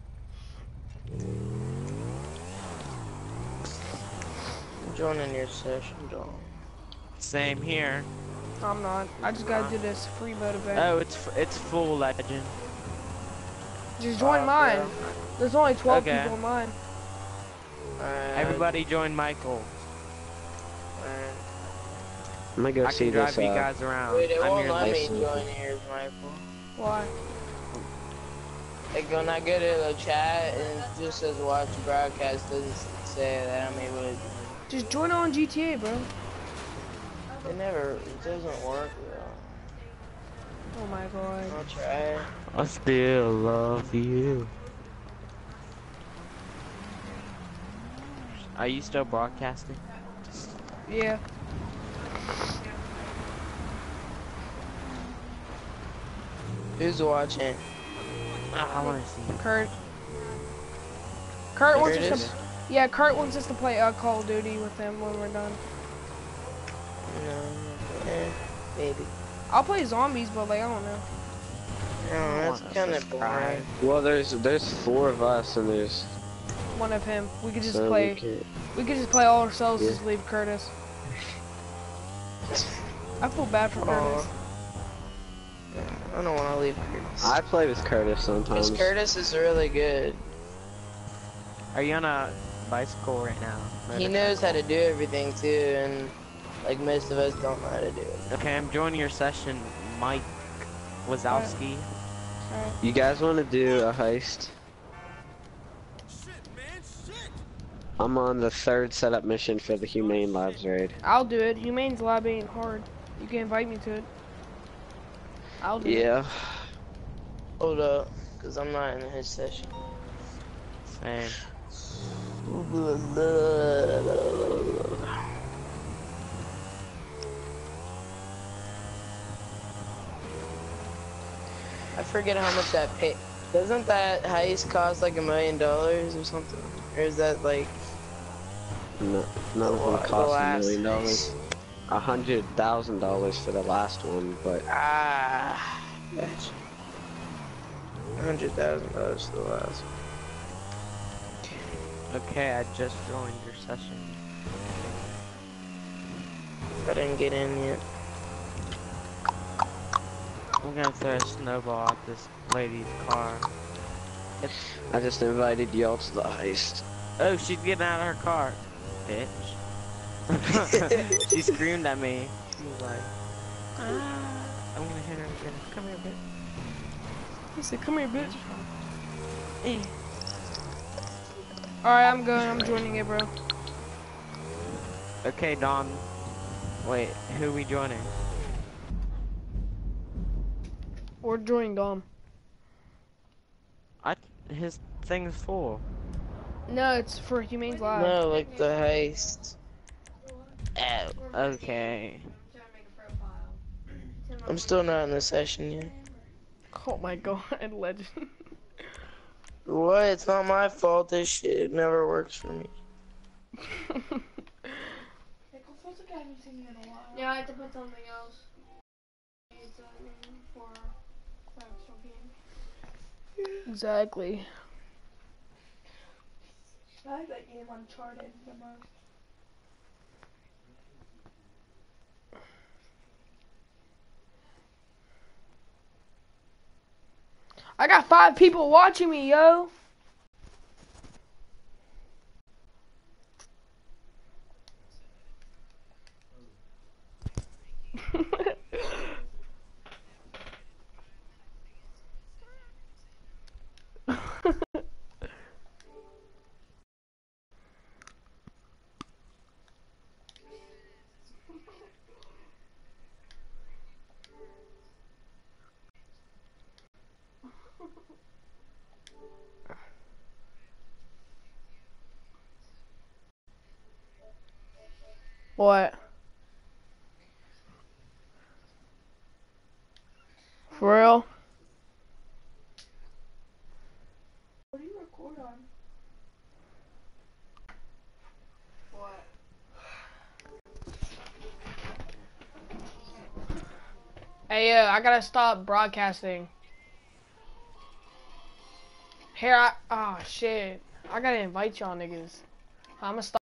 S4: I'm joining your session, John.
S3: Same here.
S2: I'm not. I just gotta do this free mode event.
S3: Oh, it's it's full legend.
S2: Just join
S4: Oh,
S2: mine.
S4: bro.
S2: There's only twelve
S3: Okay.
S2: people in mine.
S4: Alright.
S3: Everybody join Michael.
S4: Alright.
S1: I'm gonna go
S3: I
S1: see
S3: can drive
S1: this.
S3: you
S1: Uh,
S3: guys around.
S4: Wait, it
S3: I'm
S4: won't
S3: your
S4: let me
S1: license.
S4: join yours, Michael.
S2: Why?
S4: Like when I go to the chat and it just says watch broadcast, doesn't say that I'm able to.
S2: Just join on G T A, bro.
S4: It never, it doesn't work, bro.
S2: Oh my god.
S4: I'll try.
S3: I still love you. Are you still broadcasting?
S2: Yeah.
S4: Who's watching?
S3: I want to see.
S2: Kurt. Kurt wants us
S4: Curtis?
S2: to. Yeah, Kurt wants us to play uh, Call of Duty with him when we're done.
S4: No, eh, maybe.
S2: I'll play zombies, but like I don't know.
S4: No, that's
S3: wanna
S4: kind of
S3: subscribe.
S4: boring.
S1: well, there's there's four of us, and there's
S2: One of him. We could just
S1: so
S2: play.
S1: we can't-
S2: We could just play all ourselves.
S1: Yeah.
S2: Just leave Curtis. I feel bad for Curtis.
S4: Aw. I don't want to leave Curtis.
S1: I play with Curtis sometimes.
S4: Because Curtis is really good.
S3: Are you on a bicycle right now?
S4: He knows how to do everything too, and like most of us don't know how to do it.
S3: Okay, I'm joining your session, Mike Wazowski.
S2: Alright.
S1: You guys want to do a heist? I'm on the third setup mission for the Humane Labs raid.
S2: I'll do it. Humane's Lab ain't hard. You can invite me to it. I'll do it.
S1: Yeah.
S4: Hold up, because I'm not in his session.
S3: Same.
S4: I forget how much that pay. Doesn't that heist cost like a million dollars or something? Or is that like
S1: No, none of
S4: the
S1: them cost a
S4: last
S1: million dollars.
S4: heist?
S1: A hundred thousand dollars for the last one, but
S4: Ah, gotcha. Hundred thousand dollars for the last one.
S3: Okay, I just joined your session.
S4: I didn't get in yet.
S3: I'm gonna throw a snowball at this lady's car. It's,
S1: I just invited y'all to the heist.
S3: oh, she's getting out of her car, bitch. She screamed at me. She was like, ah, I'm gonna hit her again. Come here, bitch.
S2: He said, "Come here, bitch."
S3: Eh.
S2: All right, I'm going. I'm joining it, bro.
S3: Okay, Dom. Wait, who we joining?
S2: We're joining Dom.
S3: I his thing's full.
S2: No, it's for Humane's Lab.
S4: No, like the heist.
S3: Oh, okay.
S4: I'm still not in the session yet.
S2: Oh my god, legend.
S4: What? It's not my fault. This shit never works for me.
S5: Yeah, I had to put something else. It's uh, for the actual game.
S2: Exactly.
S5: I like that game Uncharted the most.
S2: I got five people watching me, yo. What? For real?
S5: What do you record on? What?
S2: Hey, yeah, I gotta stop broadcasting. Here, I. Oh, shit. I gotta invite y'all niggas. I'ma stop.